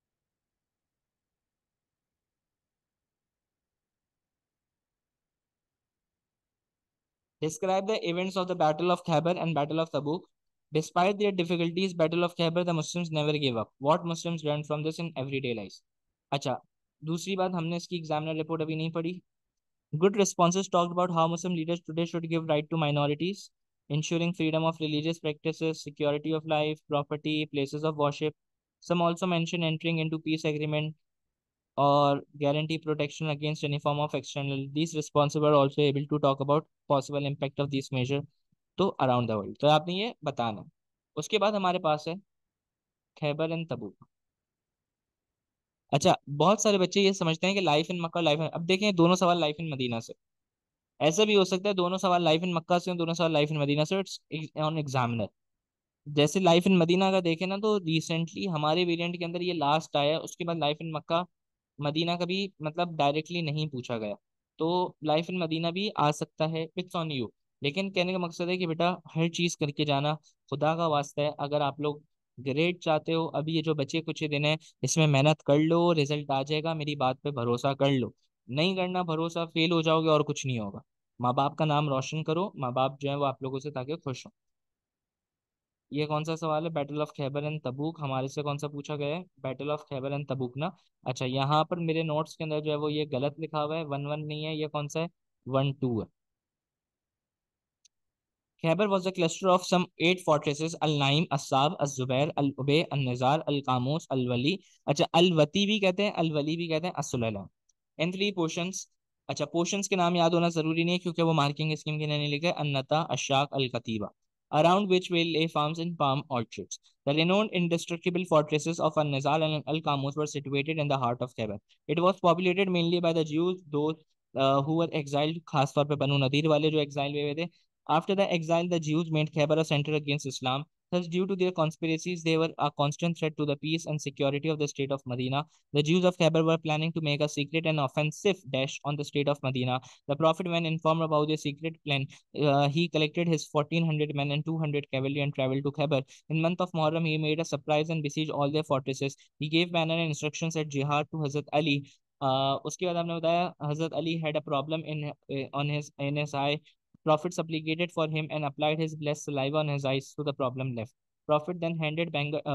describe the events of the Battle of Khyber and Battle of Tabuk. Despite their difficulties, Battle of Khyber, the Muslims never gave up. What Muslims learned from this in everyday life? अच्छा, दूसरी बात, हमने इसकी examiner report अभी नहीं पढ़ी। Good responses talked about how Muslim leaders today should give right to minorities, ensuring freedom of religious practices, security of life, property, places of worship. Some also mention entering into peace agreement or guarantee protection against any form of external. These responses were also able to talk about possible impact of these measures तो around the world. तो आपने ये बताना। उसके बाद हमारे पास है खैबर एंड तबूक। अच्छा, बहुत सारे बच्चे ये समझते हैं कि life in Mecca, life in, अब देखें दोनों सवाल लाइफ इन मदीना से। ऐसा भी हो सकता है दोनों सवाल लाइफ इन मक्का से हो, दोनों सवाल लाइफ इन मदीना से। It's on examiner. जैसे लाइफ इन मदीना का देखें ना, तो रिसेंटली हमारे वेरिएंट के अंदर ये लास्ट आया, उसके बाद लाइफ इन मक्का मदीना का भी मतलब डायरेक्टली नहीं पूछा गया। तो लाइफ इन मदीना भी आ सकता है, इट्स ऑन यू। लेकिन कहने का मकसद है कि बेटा हर चीज करके जाना, खुदा का वास्ता है। अगर आप लोग ग्रेड चाहते हो, अभी ये जो बचे कुछ ही दिन है, इसमें मेहनत कर लो, रिजल्ट आ जाएगा, मेरी बात पे भरोसा कर लो। नहीं करना भरोसा, फेल हो जाओगे और कुछ नहीं होगा। माँ बाप का नाम रोशन करो, माँ बाप जो है वो आप लोगों से ताकि खुश हो। ये कौन सा सवाल है? Battle of Khaybar and Tabuk हमारे से कौन सा पूछा गया है? Battle of Khaybar and Tabuk ना। अच्छा, यहाँ पर मेरे नोट्स के अंदर जो है वो ये गलत लिखा हुआ है, 1-1 नहीं है, ये कौन सा है? 1-2 है। Khyber was a cluster of some 8 fortresses: Al-Naim, As-Sab, Az-Zubair, Al-Ubay, An-Nizar, Al-Qamus, Al-Wali। अच्छा, Al-Wati भी कहते हैं, Al-Wali भी कहते हैं, As-Sulayla। इन 3 पोर्शंस। अच्छा, पोर्शंस के नाम याद होना जरूरी नहीं है क्योंकि वो मार्किंग स्कीम के नहीं लिखे। अन्नता, अशाक, अल-कतीबा, around which will lay farms and palm orchards. The renowned indestructible fortresses of An-Nizar and Al-Qamus were situated in the heart of Khyber. It was populated mainly by the Jews, those who were exiled, खास तौर पे बनु नदीर वाले जो exile हुए थे। After the exile, the Jews made Khyber a center against Islam. Thus, due to their conspiracies, they were a constant threat to the peace and security of the state of Medina. The Jews of Khyber were planning to make a secret and offensive dash on the state of Medina. The Prophet, when informed about their secret plan, he collected his 1400 men and 200 cavalry and traveled to Khyber. In month of Muharram, he made a surprise and besieged all their fortresses. He gave banner and instructions at jihad to Hazrat Ali. उसके बाद हमने बताया हजरत Ali had a problem in his eye. Prophet supplicated for him and applied his blessed saliva on his eyes, so the problem left. Prophet then handed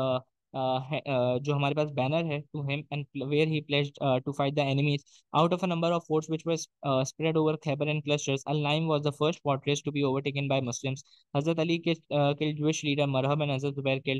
जो हमारे पास banner है to him and where he pledged to fight the enemies. Out of a number of forts which was spread over Khyber in clusters, Al-Naim was the first fortress to be overtaken by Muslims. Hazrat Ali killed Jewish leader Marhab and Hazrat Zubair killed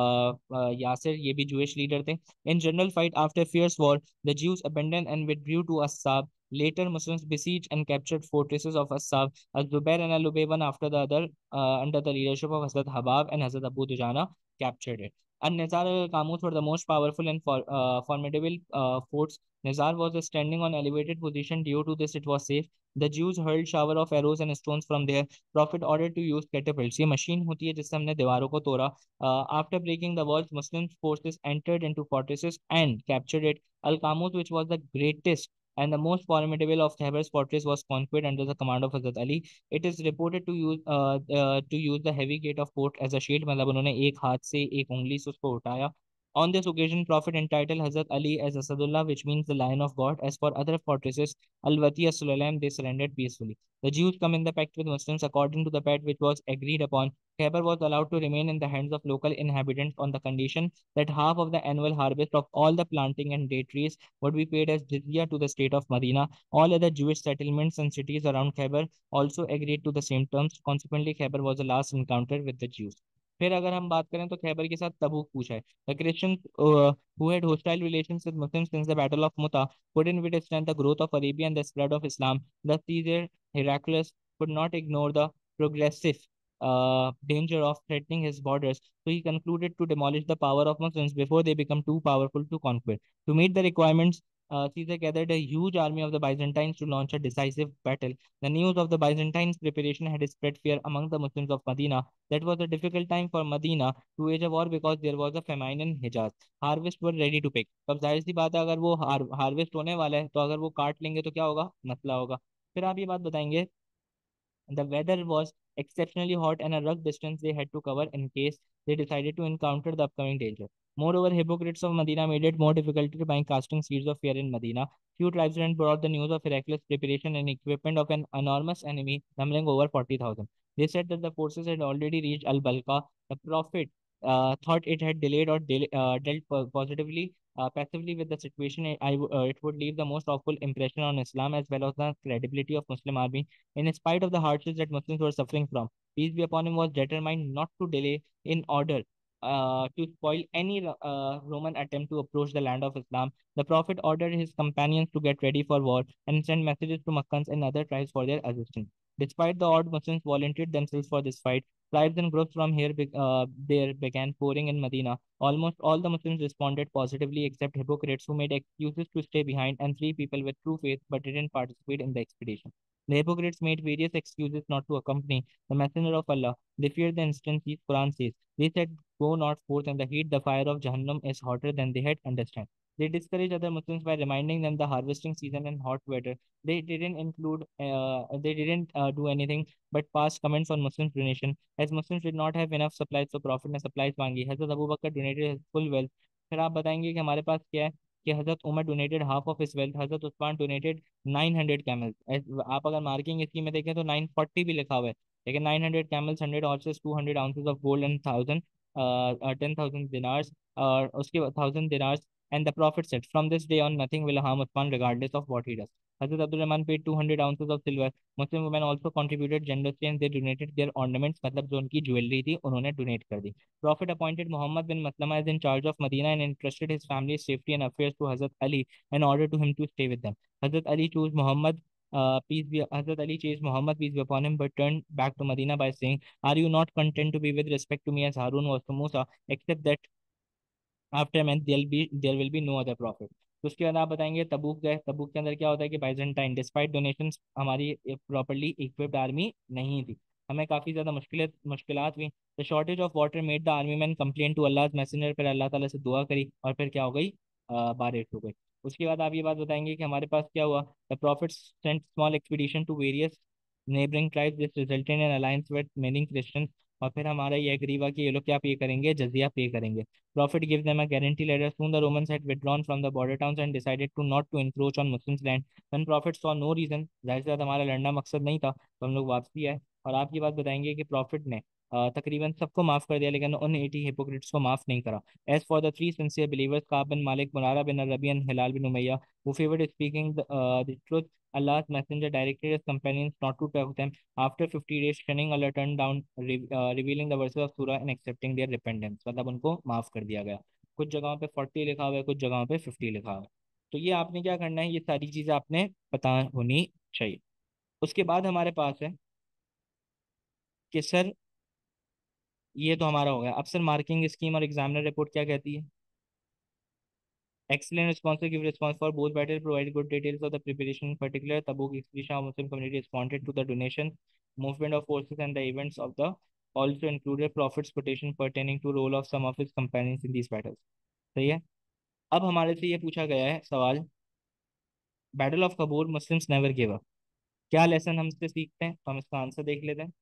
Yasir, ये भी Jewish leader थे. In general fight after fierce war, the Jews abandoned and withdrew to Assab. Later, Muslims besieged and captured fortresses of Assab. Al-Zubair and Al-Ubay, one after the other, under the leadership of Hazrat Habab and Hazrat Abu Dujana, captured it. And Nizar al-Qamus were the most powerful and formidable forts. Nizar was standing on elevated position. Due to this, it was safe. The Jews hurled shower of arrows and stones from there. Prophet ordered to use catapults. ये machine होती है जिससे हमने दीवारों को तोड़ा. After breaking the walls, Muslim forces entered into fortresses and captured it. Al-Qamus, which was the greatest and the most formidable of Khyber's fortress, was conquered under the command of Hazrat Ali. It is reported to use the heavy gate of port as a shield. मतलब उन्होंने एक हाथ से एक उंगली से उसको उठाया. On this occasion, Prophet entitled Hazrat Ali as Asadullah, which means the Lion of God. As for other fortresses, Al-Wati, As-Sulaim, they surrendered peacefully. The Jews come in the pact with Muslims. According to the pact which was agreed upon, Khyber was allowed to remain in the hands of local inhabitants on the condition that half of the annual harvest of all the planting and date trees would be paid as jizya to the state of Medina. All other Jewish settlements and cities around Khyber also agreed to the same terms. Consequently, Khyber was the last encounter with the Jews. फिर अगर हम बात करें तो खैबर के साथ तबूक पूछा है. The Christians who had hostile relations with Muslims since the Battle of Muta couldn't withstand the growth of Arabia and the spread of Islam. Thus, Caesar Heraclius could not ignore the progressive danger of threatening his borders, so he concluded to demolish the power of Muslims before they become too powerful to conquer. To meet the requirements, Caesar gathered a huge army of the Byzantines to launch a decisive battle. The news of the Byzantines' preparation had spread fear among the Muslims of Medina. That was a difficult time for Medina to wage a war because there was a famine in Hijaz. Harvest were ready to pick. अब जाहिर सी बात है अगर वो harvest होने वाला है तो अगर वो काट लेंगे तो क्या होगा? मसला होगा. फिर आप ये बात बताएंगे. The weather was exceptionally hot and a rugged distance they had to cover in case they decided to encounter the upcoming danger. Moreover, hypocrites of Medina made it more difficult by casting seeds of fear in Medina. Few tribesmen brought the news of Heraclius' preparation and equipment of an enormous enemy numbering over 40,000. They said that the forces had already reached Al-Balqa. The prophet thought it had delayed or dealt positively passively with the situation, it would leave the most awful impression on Islam as well as the credibility of Muslim army. In spite of the hardships that Muslims were suffering from, peace be upon him was determined not to delay in order to spoil any Roman attempt to approach the land of Islam. The Prophet ordered his companions to get ready for war and send messages to Makkans and other tribes for their assistance. Despite the odd, Muslims volunteered themselves for this fight. Tribes and groups from there began pouring in Medina. Almost all the Muslims responded positively except hypocrites who made excuses to stay behind and three people with true faith but didn't participate in the expedition. The hypocrites made various excuses not to accompany the Messenger of Allah. They feared the instances Quran says. They said, "Go not forth in the heat, the fire of Jahannam is hotter than they had understand." They discouraged other Muslims by reminding them the harvesting season and hot weather. They didn't do anything but pass comments on Muslims' donation. As Muslims did not have enough supplies, so Prophet ने supplies मांगी. Hazrat Abu Bakr donated his full wealth. फिर आप बताएंगे कि हमारे पास क्या है कि हजरत Umar donated half of his wealth, हजरत उस्मान डोनेटेड 900 कैमल्स। आप अगर मार्किंग इसकी में देखें तो 940 भी लिखा हुआ है, लेकिन 900 camels, 100 horses, 200 ounces of gold and 10,000 dinars, और उसके बाद 1,000 dinars. And the Prophet said, "From this day on, nothing will harm Uthman regardless of what he does." Hazrat Abdul Rahman paid 200 ounces of silver. Muslim women also contributed generously and they donated their ornaments, मतलब जो उनकी jewellery थी उन्होंने donate कर दी. Prophet appointed Muhammad bin Maslama as in charge of Medina and entrusted his family's safety and affairs to Hazrat Ali and ordered to him to stay with them. Hazrat Ali chose Muhammad, Hazrat Ali chased Muhammad, peace be upon him, but turned back to Medina by saying, "Are you not content to be with respect to me as Harun was to Musa, except that after man there will be no other prophet?" तो उसके बाद आप बताएंगे तबूक गए। तबूक के अंदर क्या होता है कि बाइजेंटाइन डिस्पाइट डोनेशंस हमारी प्रॉपर्ली इक्विप्ड आर्मी नहीं थी, हमें काफ़ी ज़्यादा मुश्किलात हुई। The shortage of water made the army man complain to Allah messenger, फिर अल्लाह ताला से दुआ करी और फिर क्या हो गई, बारिश हो गई। उसके बाद आप ये बात बताएंगे कि हमारे पास क्या हुआ। The prophet sent small expedition to various neighbouring tribes, this resulted in alliance with many Christians. और फिर हमारा ये एग्री हुआ कि ये लोग क्या पे करेंगे, जजिया पे करेंगे। Prophet gave them a guarantee letter. Soon the Romans had withdrawn from the border towns and decided to not to encroach on Muslims' land. When Prophet saw no reason, जाहिर सी बात हमारा लड़ना मकसद नहीं था, तो हम लोग वापसी आए। और आप ये बात बताएंगे कि प्रॉफिट ने तकरीबन सबको माफ कर दिया, लेकिन उन 80 हिपोक्रेट्स को माफ नहीं करा। As for the three sincere believers, Kaab bin Malik, Murarah bin Rabi and Hilal bin Umayyah, who favored speaking the truth, Allah's messenger directed his companions not to talk them. After 50 days, shunning Allah turned down, revealing the verses of surah and accepting their repentance. मतलब उनको माफ कर दिया गया। कुछ जगहों पे 40 लिखा हुआ है, कुछ जगहों पे 50 लिखा हुआ है। तो ये आपने क्या करना है, ये सारी चीजें आपने पता होनी चाहिए। उसके बाद हमारे पास है कि सर ये तो हमारा हो गया। अब सर मार्किंग स्कीम और एग्जामिनर रिपोर्ट क्या कहती है। Excellent response, give response for both battles, provide good details of the preparation. In particular, Tabuk expedition of Muslim community responded to the donation, movement of forces and the events of the also included Prophet's quotation pertaining to role of some of his companions in these battles. सही है। अब हमारे से ये पूछा गया है सवाल, battle of Khaybar Muslims never give up, क्या लेसन हम इससे सीखते हैं, तो हम इसका आंसर देख लेते हैं।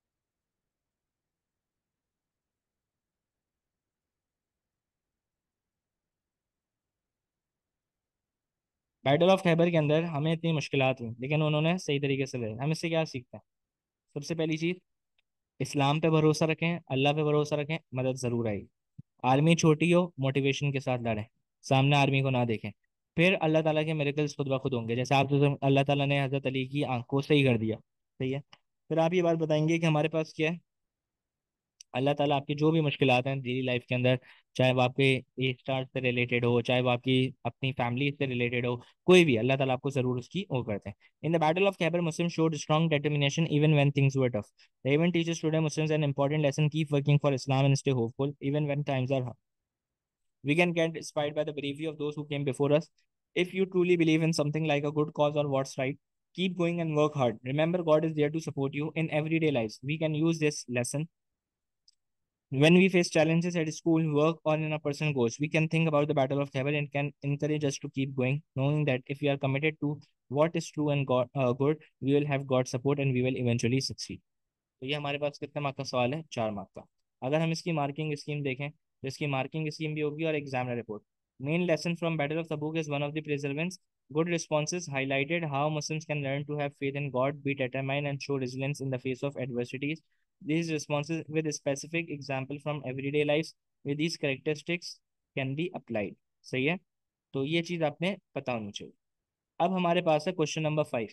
बैटल ऑफ खैबर के अंदर हमें इतनी मुश्किलात हुई लेकिन उन्होंने सही तरीके से लड़े, हम इससे क्या सीखते हैं। सबसे पहली चीज, इस्लाम पे भरोसा रखें, अल्लाह पे भरोसा रखें, मदद जरूर आएगी। आर्मी छोटी हो, मोटिवेशन के साथ लड़ें, सामने आर्मी को ना देखें। फिर अल्लाह ताला के मिरेकल्स खुद ब खुद होंगे, जैसे आप अल्लाह ताला ने हजरत अली की आंख को सही कर दिया। सही है। फिर आप ये बात बताएंगे कि हमारे पास क्या है, अल्लाह ताला आपकी जो भी मुश्किलात हैं डेली लाइफ के अंदर, चाहे वो आपके ए स्टार से रिलेटेड हो, चाहे वो आपकी अपनी फैमिली से रिलेटेड हो, कोई भी, अल्लाह ताला आपको जरूर उसकी वो करते हैं। In the battle of Khaybar Muslim showed strong determination even when things were tough. The event teaches today Muslims an important lesson, keep working for Islam and stay hopeful even when times are hard. We can get inspired by the bravery of those who came before us. If you truly believe in something like a good cause or what's right, keep going and work hard. Remember, God is there to support you in everyday lives. We can use this lesson when we face challenges at school, work, or in a personal goals. We can think about the battle of Khyber and can encourage us to keep going, knowing that if we are committed to what is true and good, we will have God's support and we will eventually succeed. तो ये हमारे पास कितने mark का सवाल है, 4 mark का। अगर हम इसकी मार्किंग स्कीम देखें तो इसकी मार्किंग स्कीम भी होगी और examiner report. Main lesson from battle of Tabuk is one of the perseverance, good responses highlighted how Muslims can learn to have faith in God, be determined, and show resilience in the face of adversities. These responses, with a specific example from everyday lives, with these characteristics can be applied. सही है। तो ये चीज आपने पता होनी चाहिए। अब हमारे पास है question number 5।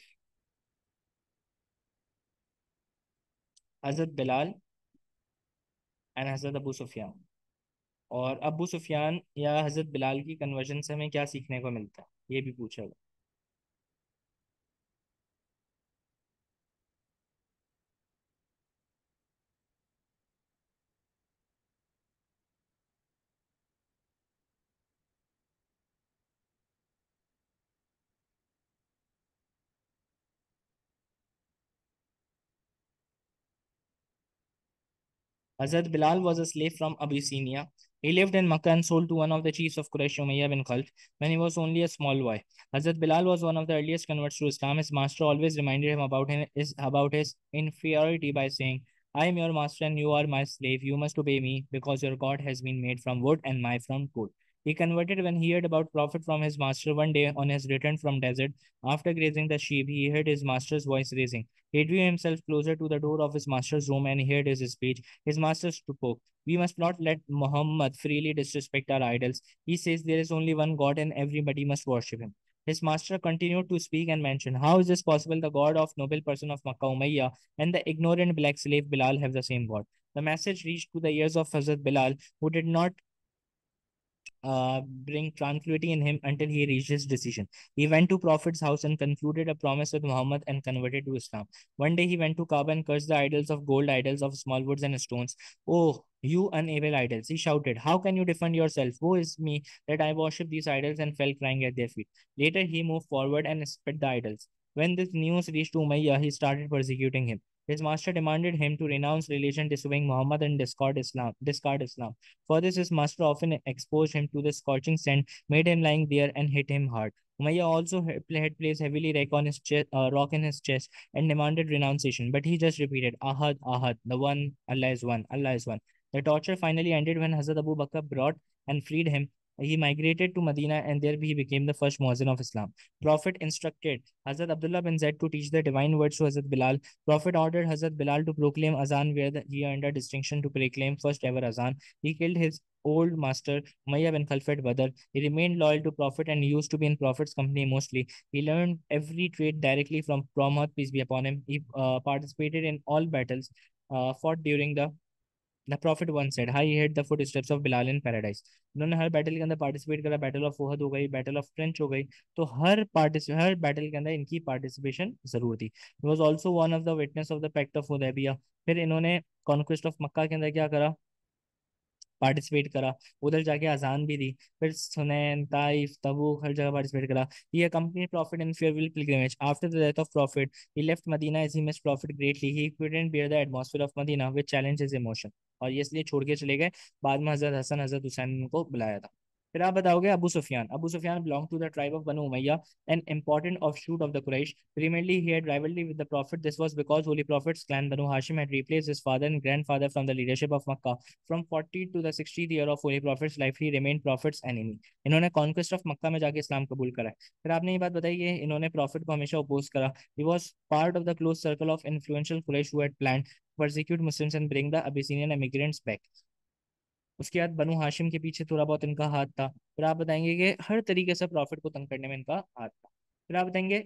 Hazrat Bilal and हजरत अबू सुफियान। और अबू सुफियान या हजरत बिलाल की कन्वर्जन से हमें क्या सीखने को मिलता है, ये भी पूछा गया। Hazrat Bilal was a slave from Abyssinia. He lived in Makkah and sold to one of the chiefs of Quraysh, Umayyah bin Khalf, when he was only a small boy. Hazrat Bilal was one of the earliest converts to Islam. His master always reminded him about his inferiority by saying, I am your master and you are my slave. You must obey me because your God has been made from wood and my from gold. He converted when he heard about Prophet from his master. One day on his return from desert, after grazing the sheep, he heard his master's voice raising. He drew himself closer to the door of his master's room and heard his speech. His master spoke. We must not let Muhammad freely disrespect our idols. He says there is only one God and everybody must worship him. His master continued to speak and mention, how is this possible? The God of noble person of Makkah Umayyah and the ignorant black slave Bilal have the same God. The message reached to the ears of Hazrat Bilal, who did not bring tranquility in him until he reached his decision. He went to Prophet's house and concluded a promise with Muhammad and converted to Islam. One day he went to Kaaba and cursed the idols of gold, idols of small woods and stones. Oh, you unable idols, he shouted. How can you defend yourself? Woe is me that I worship these idols and fell crying at their feet. Later he moved forward and spit the idols. When this news reached to Umayyah, he started persecuting him. His master demanded him to renounce religion, disobeying Muhammad, and discard Islam. For this, his master often exposed him to the scorching sun, made him lying there, and hit him hard. Umayyah also had placed heavily rock in his chest and demanded renunciation, but he just repeated, Ahad, Ahad, the one, Allah is one, Allah is one. The torture finally ended when Hazrat Abu Bakr brought and freed him. He migrated to Medina and there he became the first Muazzin of Islam. Prophet instructed Hazrat Abdullah bin Zaid to teach the divine words to Hazrat Bilal. Prophet ordered Hazrat Bilal to proclaim Azan where he earned a distinction to proclaim first ever Azan. He killed his old master Umayyah bin Khalf at Badr. He remained loyal to Prophet and used to be in Prophet's company mostly. He learned every trade directly from Muhammad, peace be upon him. He participated in all battles fought during the Prophet once said, "I heard the footsteps of Bilal in paradise." उन्होंने हर battle के अंदर participate करा। Battle of Uhud हो गई, battle of trench हो गई। तो हर battle के अंदर इनकी पार्टिसिपेशन जरूर थी। He was also one of the witness of the pact of Hudaybiyyah. फिर इन्होंने कॉन्क्वेस्ट ऑफ मक्का के अंदर क्या करा, पार्टिसिपेट करा। उधर जाके अजान भी दी। फिर सुनैन, ताइफ, तबूक हर जगह पार्टिसिपेट करा। He accompanied Prophet in farewell pilgrimage. After the death of Prophet, he left Medina as he missed Prophet greatly. He couldn't bear the atmosphere of Medina, which challenged his emotion. और ये इसलिए छोड़ के चले गए। बाद में हजरत हसन हजरत हुसैन को बुलाया था। फिर आप बताओगे Abu Sufyan. Abu Sufyan belonged to the tribe of Banu Umayyah, an important offshoot of the Quraysh. Primarily, he had rivalry with the Prophet. This was because Holy Prophet's clan Banu Hashim had replaced his father and grandfather from the leadership of Makkah. From 40 to the 60th year of Holy Prophet's life, he remained Prophet's enemy. इन्होंने conquest of Mecca में जाके इस्लाम कबूल करा है। फिर आपने ये बात बताई कि इन्होंने प्रॉफिट को हमेशा अपोज करा। He was part of the close circle of influential Quraysh who had planned persecute Muslims and bring the Abyssinian immigrants back. उसके बाद बनु हाशिम के पीछे थोड़ा बहुत इनका हाथ था। फिर आप बताएंगे कि हर तरीके से प्रॉफिट को तंग करने में इनका हाथ था। फिर आप बताएंगे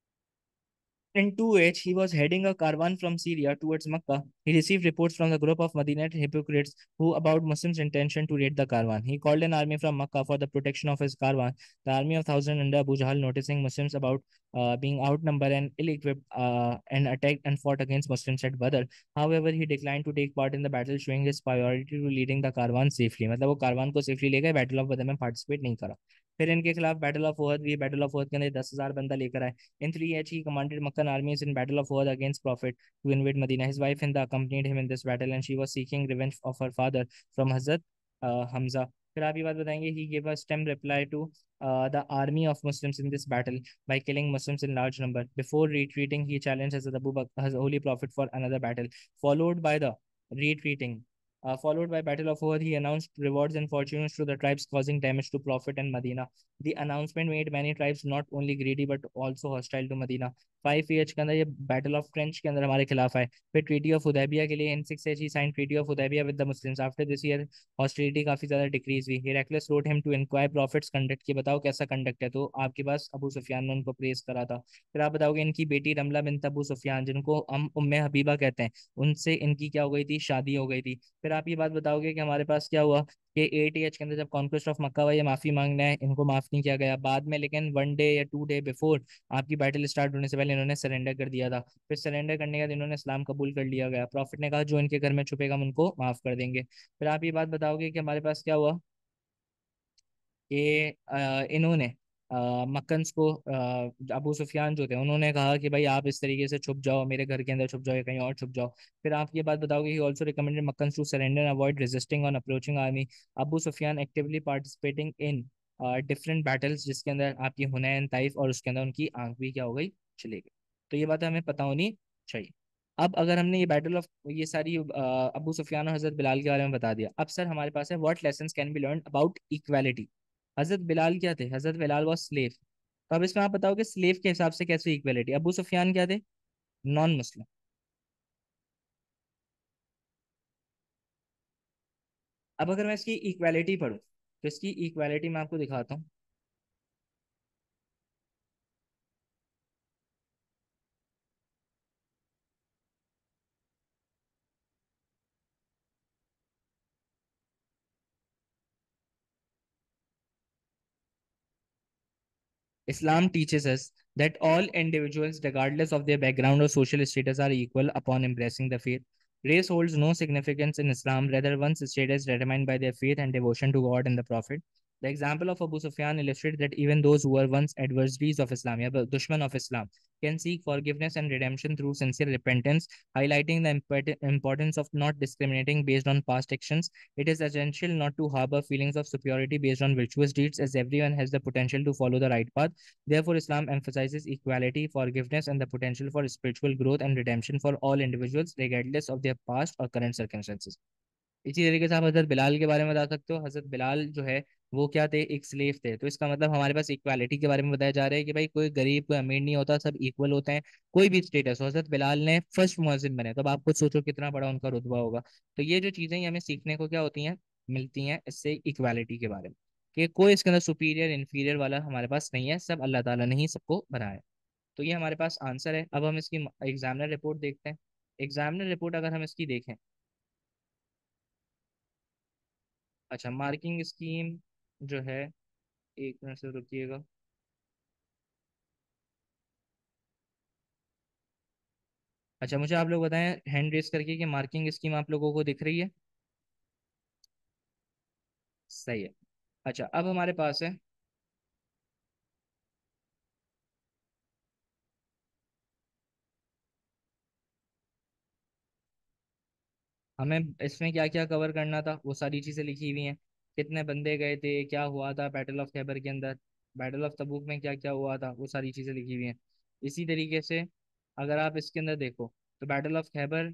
in 2H, he was heading a caravan from Syria towards Mecca. He received reports from the group of Madinite hypocrites who about Muslims' intention to raid the caravan. He called an army from Mecca for the protection of his caravan. The army of thousand under Abu Jahl, noticing Muslims about being outnumbered and ill-equipped, and attacked and fought against Muslims at Badr. However, he declined to take part in the battle, showing his priority to leading the caravan safely. मतलब वो कारवान को safely ले गए, battle of बदर में participate नहीं करा। फिर इनके खिलाफ बैटल ऑफ ओहद भी, बैटल ऑफ ओहद के अंदर 10,000 बंदा लेकर आए। In 3H, he commanded Meccan armies in Battle of Uhud against Prophet to invade Medina. His wife Hinda accompanied him in this battle, and she was seeking revenge of her father from Hazrat Hamza. फिर आप ये बात बताएंगे, he gave a stem reply to the army of Muslims in this battle by killing Muslims in large number. Before retreating, he challenged Hazrat Abu Bakr, Holy Prophet, for another battle, followed by the retreating. Followed by Battle of Uhud, he announced rewards and fortunes to the tribes, causing damage to Prophet and Medina. The announcement made many tribes not only greedy but also hostile to Medina. 5 के अंदर ये battle of trench के अंदर हमारे खिलाफ आए। फिर treaty of Hudaybiyyah के लिए in 6 he sign treaty of Hudaybiyyah with the Muslims. After this year hostility काफी ज्यादा डिक्रीज हुई। Heraclius wrote him to inquire prophet's conduct की, बताओ कैसा कंडक्ट है, तो आपके पास अबू सुफियान ने उनको प्रेस करा था। फिर आप बताओगे इनकी बेटी रमला बिन अबू सुफियान, जिनको हम उम्मे हबीबा कहते हैं, उनसे इनकी क्या हो गई थी, शादी हो गई थी। फिर आप ये बात बताओगे कि हमारे पास क्या हुआ कि 8 के अंदर जब कॉन्क्वेस्ट ऑफ मक्का हुआ, ये माफी मांगना है, इनको माफ नहीं किया गया बाद में, लेकिन 1 डे या 2 डे बिफोर आपकी बैटल स्टार्ट होने से पहले इन्होंने सरेंडर कर दिया था। फिर सरेंडर करने के बाद इन्होंने इस्लाम कबूल कर लिया गया। प्रॉफिट ने कहा जो इनके घर में छुपेगा हम उनको माफ कर देंगे। फिर आप ये बात बताओगे कि हमारे पास क्या हुआ कि इन्होंने मक्कन्स को अबू सुफियान जो थे उन्होंने कहा कि भाई आप इस तरीके से छुप जाओ, मेरे घर के अंदर छुप जाओ या कहीं और छुप जाओ। फिर आप ये बात बताओगे he also recommended Meccans to surrender avoid resisting on approaching army. Abu Sufyan actively participating in different battles, जिसके अंदर आपकी हुनैन, ताइफ, और उसके अंदर उनकी आंख भी क्या हो गई, चली गई। तो ये बातें हमें पता होनी चाहिए। अब अगर हमने ये बैटल ऑफ ये सारी अबू सुफियान और हजरत बिलाल के बारे में बता दिया, अब सर हमारे पास है what lessons can be learn about equality. हजरत बिलाल क्या थे, हजरत बिलाल वॉज स्लेव। तो अब इसमें आप बताओगे स्लेव के हिसाब से कैसे इक्वालिटी। अबू सुफियान क्या थे, नॉन मुस्लिम। अब अगर मैं इसकी इक्वालिटी पढ़ूँ तो इसकी इक्वालिटी मैं आपको दिखाता हूँ। Islam teaches us that all individuals, regardless of their background or social status, are equal upon embracing the faith. Race holds no significance in Islam, rather, one's status is determined by their faith and devotion to God and the Prophet. The example of Abu Sufyan illustrates that even those who were once adversaries of Islam, yeah, dushman of Islam, can seek forgiveness and redemption through sincere repentance, highlighting the importance of not discriminating based on past actions. It is essential not to harbor feelings of superiority based on virtuous deeds, as everyone has the potential to follow the right path. Therefore, Islam emphasizes equality, forgiveness, and the potential for spiritual growth and redemption for all individuals, regardless of their past or current circumstances. इसी तरीके से आप हजरत बिलाल के बारे में बता सकते हो। हजरत बिलाल जो है वो क्या थे, एक स्लेव थे। तो इसका मतलब हमारे पास इक्वालिटी के बारे में बताया जा रहा है कि भाई कोई गरीब कोई अमीर नहीं होता, सब इक्वल होते हैं, कोई भी स्टेटस हो। हजरत बिलाल ने फर्स्ट मुअज्जिन बने, तो आप खुद सोचो कितना बड़ा उनका रुतबा होगा। तो ये जो चीजें हमें सीखने को क्या होती हैं, मिलती हैं इससे इक्वालिटी के बारे में, कि कोई इसके अंदर सुपीरियर इन्फीरियर वाला हमारे पास नहीं है, सब अल्लाह ताला ने ही सबको बनाया। तो ये हमारे पास आंसर है। अब हम इसकी एग्जामिनर रिपोर्ट देखते हैं। एग्जामिनर रिपोर्ट अगर हम इसकी देखें, अच्छा मार्किंग स्कीम जो है, एक मिनट से रुकिएगा। अच्छा मुझे आप लोग बताएं हैंड रेस करके कि मार्किंग स्कीम आप लोगों को दिख रही है। सही है। अच्छा अब हमारे पास है, हमें इसमें क्या क्या कवर करना था वो सारी चीज़ें लिखी हुई हैं। कितने बंदे गए थे, क्या हुआ था बैटल ऑफ खैबर के अंदर, बैटल ऑफ तबूक में क्या क्या हुआ था, वो सारी चीज़ें लिखी हुई हैं। इसी तरीके से अगर आप इसके अंदर देखो तो battle of Khaybar,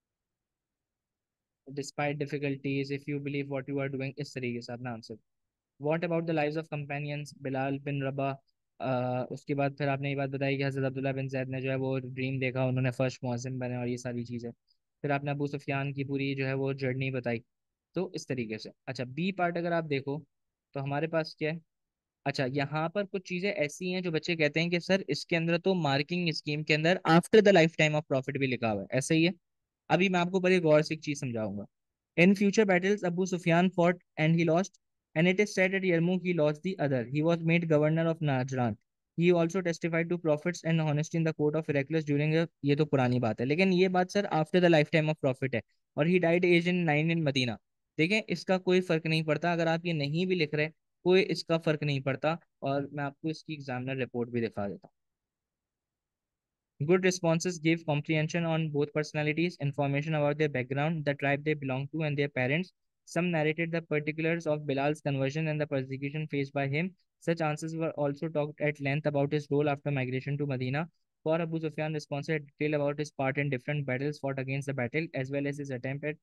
despite difficulties if you believe what you are doing, इस तरीके से अपना answer. What about the lives of companions Bilal bin Rabah. उसके बाद फिर आपने ये बात बताई कि हज़रत अब्दुल्ला बिन जैद ने जो है वो ड्रीम देखा, उन्होंने फर्स्ट मुअज्जिन बने, और ये सारी चीज़ें। फिर आपने अबू सुफियान की पूरी जो है वो जर्नी बताई। तो इस तरीके से अच्छा बी पार्ट अगर आप देखो तो हमारे पास क्या है। अच्छा यहाँ पर कुछ चीजें ऐसी हैं जो बच्चे कहते हैं कि सर इसके अंदर तो मार्किंग स्कीम के अंदर after the lifetime of prophet भी लिखा हुआ है, ऐसा ही है। अभी मैं आपको बड़े गौर से एक चीज समझाऊंगा। In future battles Abu Sufyan fought and he lost, and it is said at Yarmouk he lost the other. He was made governor of Najran. He also testified to prophets and honesty in the court of Heraclius during a, ये तो पुरानी बात है, लेकिन ये बात sir after the lifetime of prophet है। और he died as in 9 in Medina. देखें इसका कोई फर्क नहीं पड़ता, अगर आप ये नहीं भी लिख रहे, कोई इसका फर्क नहीं पड़ता। और मैं आपको इसकी एग्जामिनर रिपोर्ट भी दिखा देता हूँ। Good responses give comprehension on both personalities, information about their background, the tribe they belong to, and their parents. Some narrated the particulars of Bilal's conversion and the persecution faced by him. Such answers were also talked at length about his role after migration to Medina. For Abu Sufyan, responses detail about his part in different battles fought against the battle, as well as his attempt at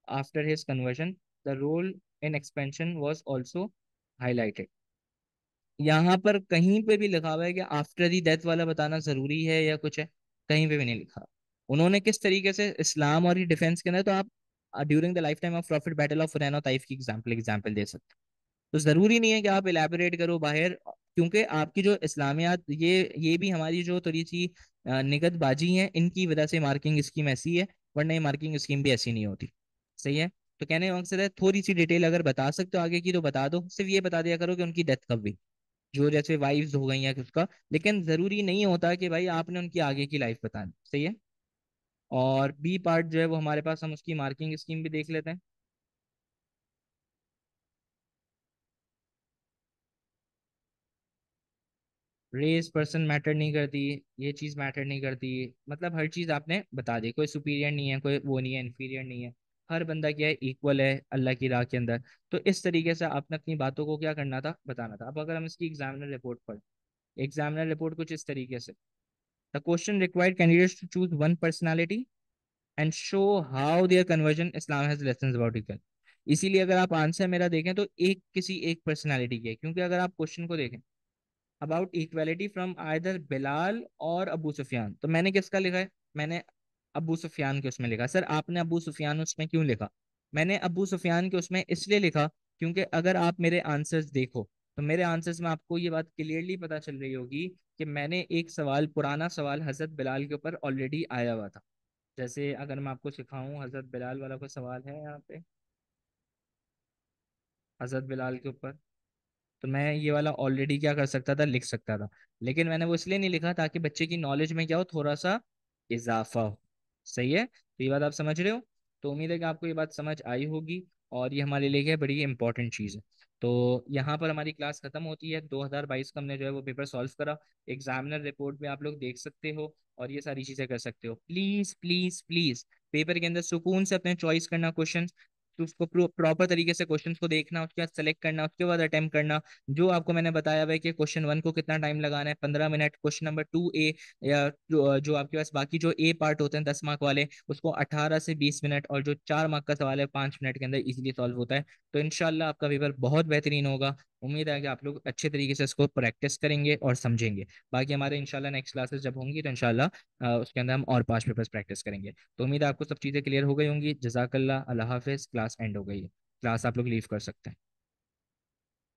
after his conversion the role in expansion was also highlighted. यहाँ पर कहीं पे भी लिखा हुआ है कि after the death वाला बताना जरूरी है या कुछ है? कहीं पे भी नहीं लिखा। उन्होंने किस तरीके से इस्लाम और डिफेंस के अंदर, तो आप during the lifetime of prophet battle of Hunayn और ताइफ की एग्जाम्पल एग्जाम्पल दे सकते हो। तो जरूरी नहीं है कि आप इलेबोरेट करो बाहर, क्योंकि आपकी जो इस्लामियात, ये भी हमारी जो थोड़ी सी निगतबाजी है, इनकी वजह से मार्किंग स्कीम ऐसी है, वरना ये मार्किंग स्कीम भी ऐसी नहीं होती। सही है। तो कहने का मकसद है थोड़ी सी डिटेल अगर बता सकते हो आगे की तो बता दो, सिर्फ ये बता दिया करो कि उनकी डेथ कब हुई, जो जैसे वाइफ्स हो गई या उसका। लेकिन जरूरी नहीं होता कि भाई आपने उनकी आगे की लाइफ बतानी। सही है। और बी पार्ट जो है वो हमारे पास, हम उसकी मार्किंग स्कीम भी देख लेते हैं। रेस पर्सन मैटर नहीं करती, ये चीज मैटर नहीं करती, मतलब हर चीज आपने बता दी, कोई सुपीरियर नहीं है, कोई वो नहीं है, इन्फीरियर नहीं है, हर बंदा क्या है, इक्वल है अल्लाह की राह के अंदर। तो इस तरीके से आपने अपनी बातों को क्या करना था, बताना था। अब अगर हम इसकी एग्जामिनर रिपोर्ट पढ़, एग्जामिनर रिपोर्ट कुछ इस तरीके से, the question required candidates to choose one personality and show how their conversion Islam has lessons about equal. इसीलिए अगर आप आंसर मेरा देखें तो एक किसी एक पर्सनालिटी के है। क्योंकि अगर आप क्वेश्चन को देखें, about equality from either Bilal और अबू सुफियान, तो मैंने किसका लिखा है? मैंने अबू सुफियान के उसमें लिखा। सर आपने अबू सुफियान उसमें क्यों लिखा? मैंने अबू सुफियान के उसमें इसलिए लिखा क्योंकि अगर आप मेरे आंसर्स देखो तो मेरे आंसर्स में आपको ये बात क्लियरली पता चल रही होगी कि मैंने एक सवाल, पुराना सवाल हजरत बिलाल के ऊपर ऑलरेडी आया हुआ था। जैसे अगर मैं आपको सिखाऊं, हजरत बिलाल वाला कोई सवाल है यहाँ पे, हजरत बिलाल के ऊपर, तो मैं ये वाला ऑलरेडी क्या कर सकता था, लिख सकता था। लेकिन मैंने वो इसलिए नहीं लिखा ताकि बच्चे की नॉलेज में क्या हो, थोड़ा सा इजाफा हो। सही है, तो ये बात आप समझ रहे हो। तो उम्मीद है कि आपको ये बात समझ आई होगी, और ये हमारे लिए क्या बड़ी इंपॉर्टेंट चीज़ है। तो यहाँ पर हमारी क्लास खत्म होती है। 2022 का हमने जो है वो पेपर सॉल्व करा। एग्जामिनर रिपोर्ट में आप लोग देख सकते हो और ये सारी चीज़ें कर सकते हो। प्लीज़ प्लीज़ प्लीज़ पेपर के अंदर सुकून से अपने चॉइस करना क्वेश्चन, तो उसको प्रॉपर तरीके से क्वेश्चंस को देखना, उसके बाद सेलेक्ट करना, उसके बाद अटेम्प्ट करना। जो आपको मैंने बताया हुआ है कि क्वेश्चन वन को कितना टाइम लगाना है, 15 मिनट। क्वेश्चन नंबर 2A, या जो आपके पास बाकी जो ए पार्ट होते हैं 10 मार्क वाले, उसको 18 से 20 मिनट, और जो 4 मार्क का सवाल है 5 मिनट के अंदर इजीली सॉल्व होता है। तो इनशाला आपका पेपर बहुत बेहतरीन होगा। उम्मीद है कि आप लोग अच्छे तरीके से इसको प्रैक्टिस करेंगे और समझेंगे। बाकी हमारे इंशाल्लाह नेक्स्ट क्लासेस जब होंगी तो इंशाल्लाह उसके अंदर हम और 5 पेपर्स प्रैक्टिस करेंगे। तो उम्मीद है आपको सब चीज़ें क्लियर हो गई होंगी। जजाकल्ला, अल्लाह हाफिज़। क्लास एंड हो गई है। क्लास आप लोग लीव कर सकते हैं।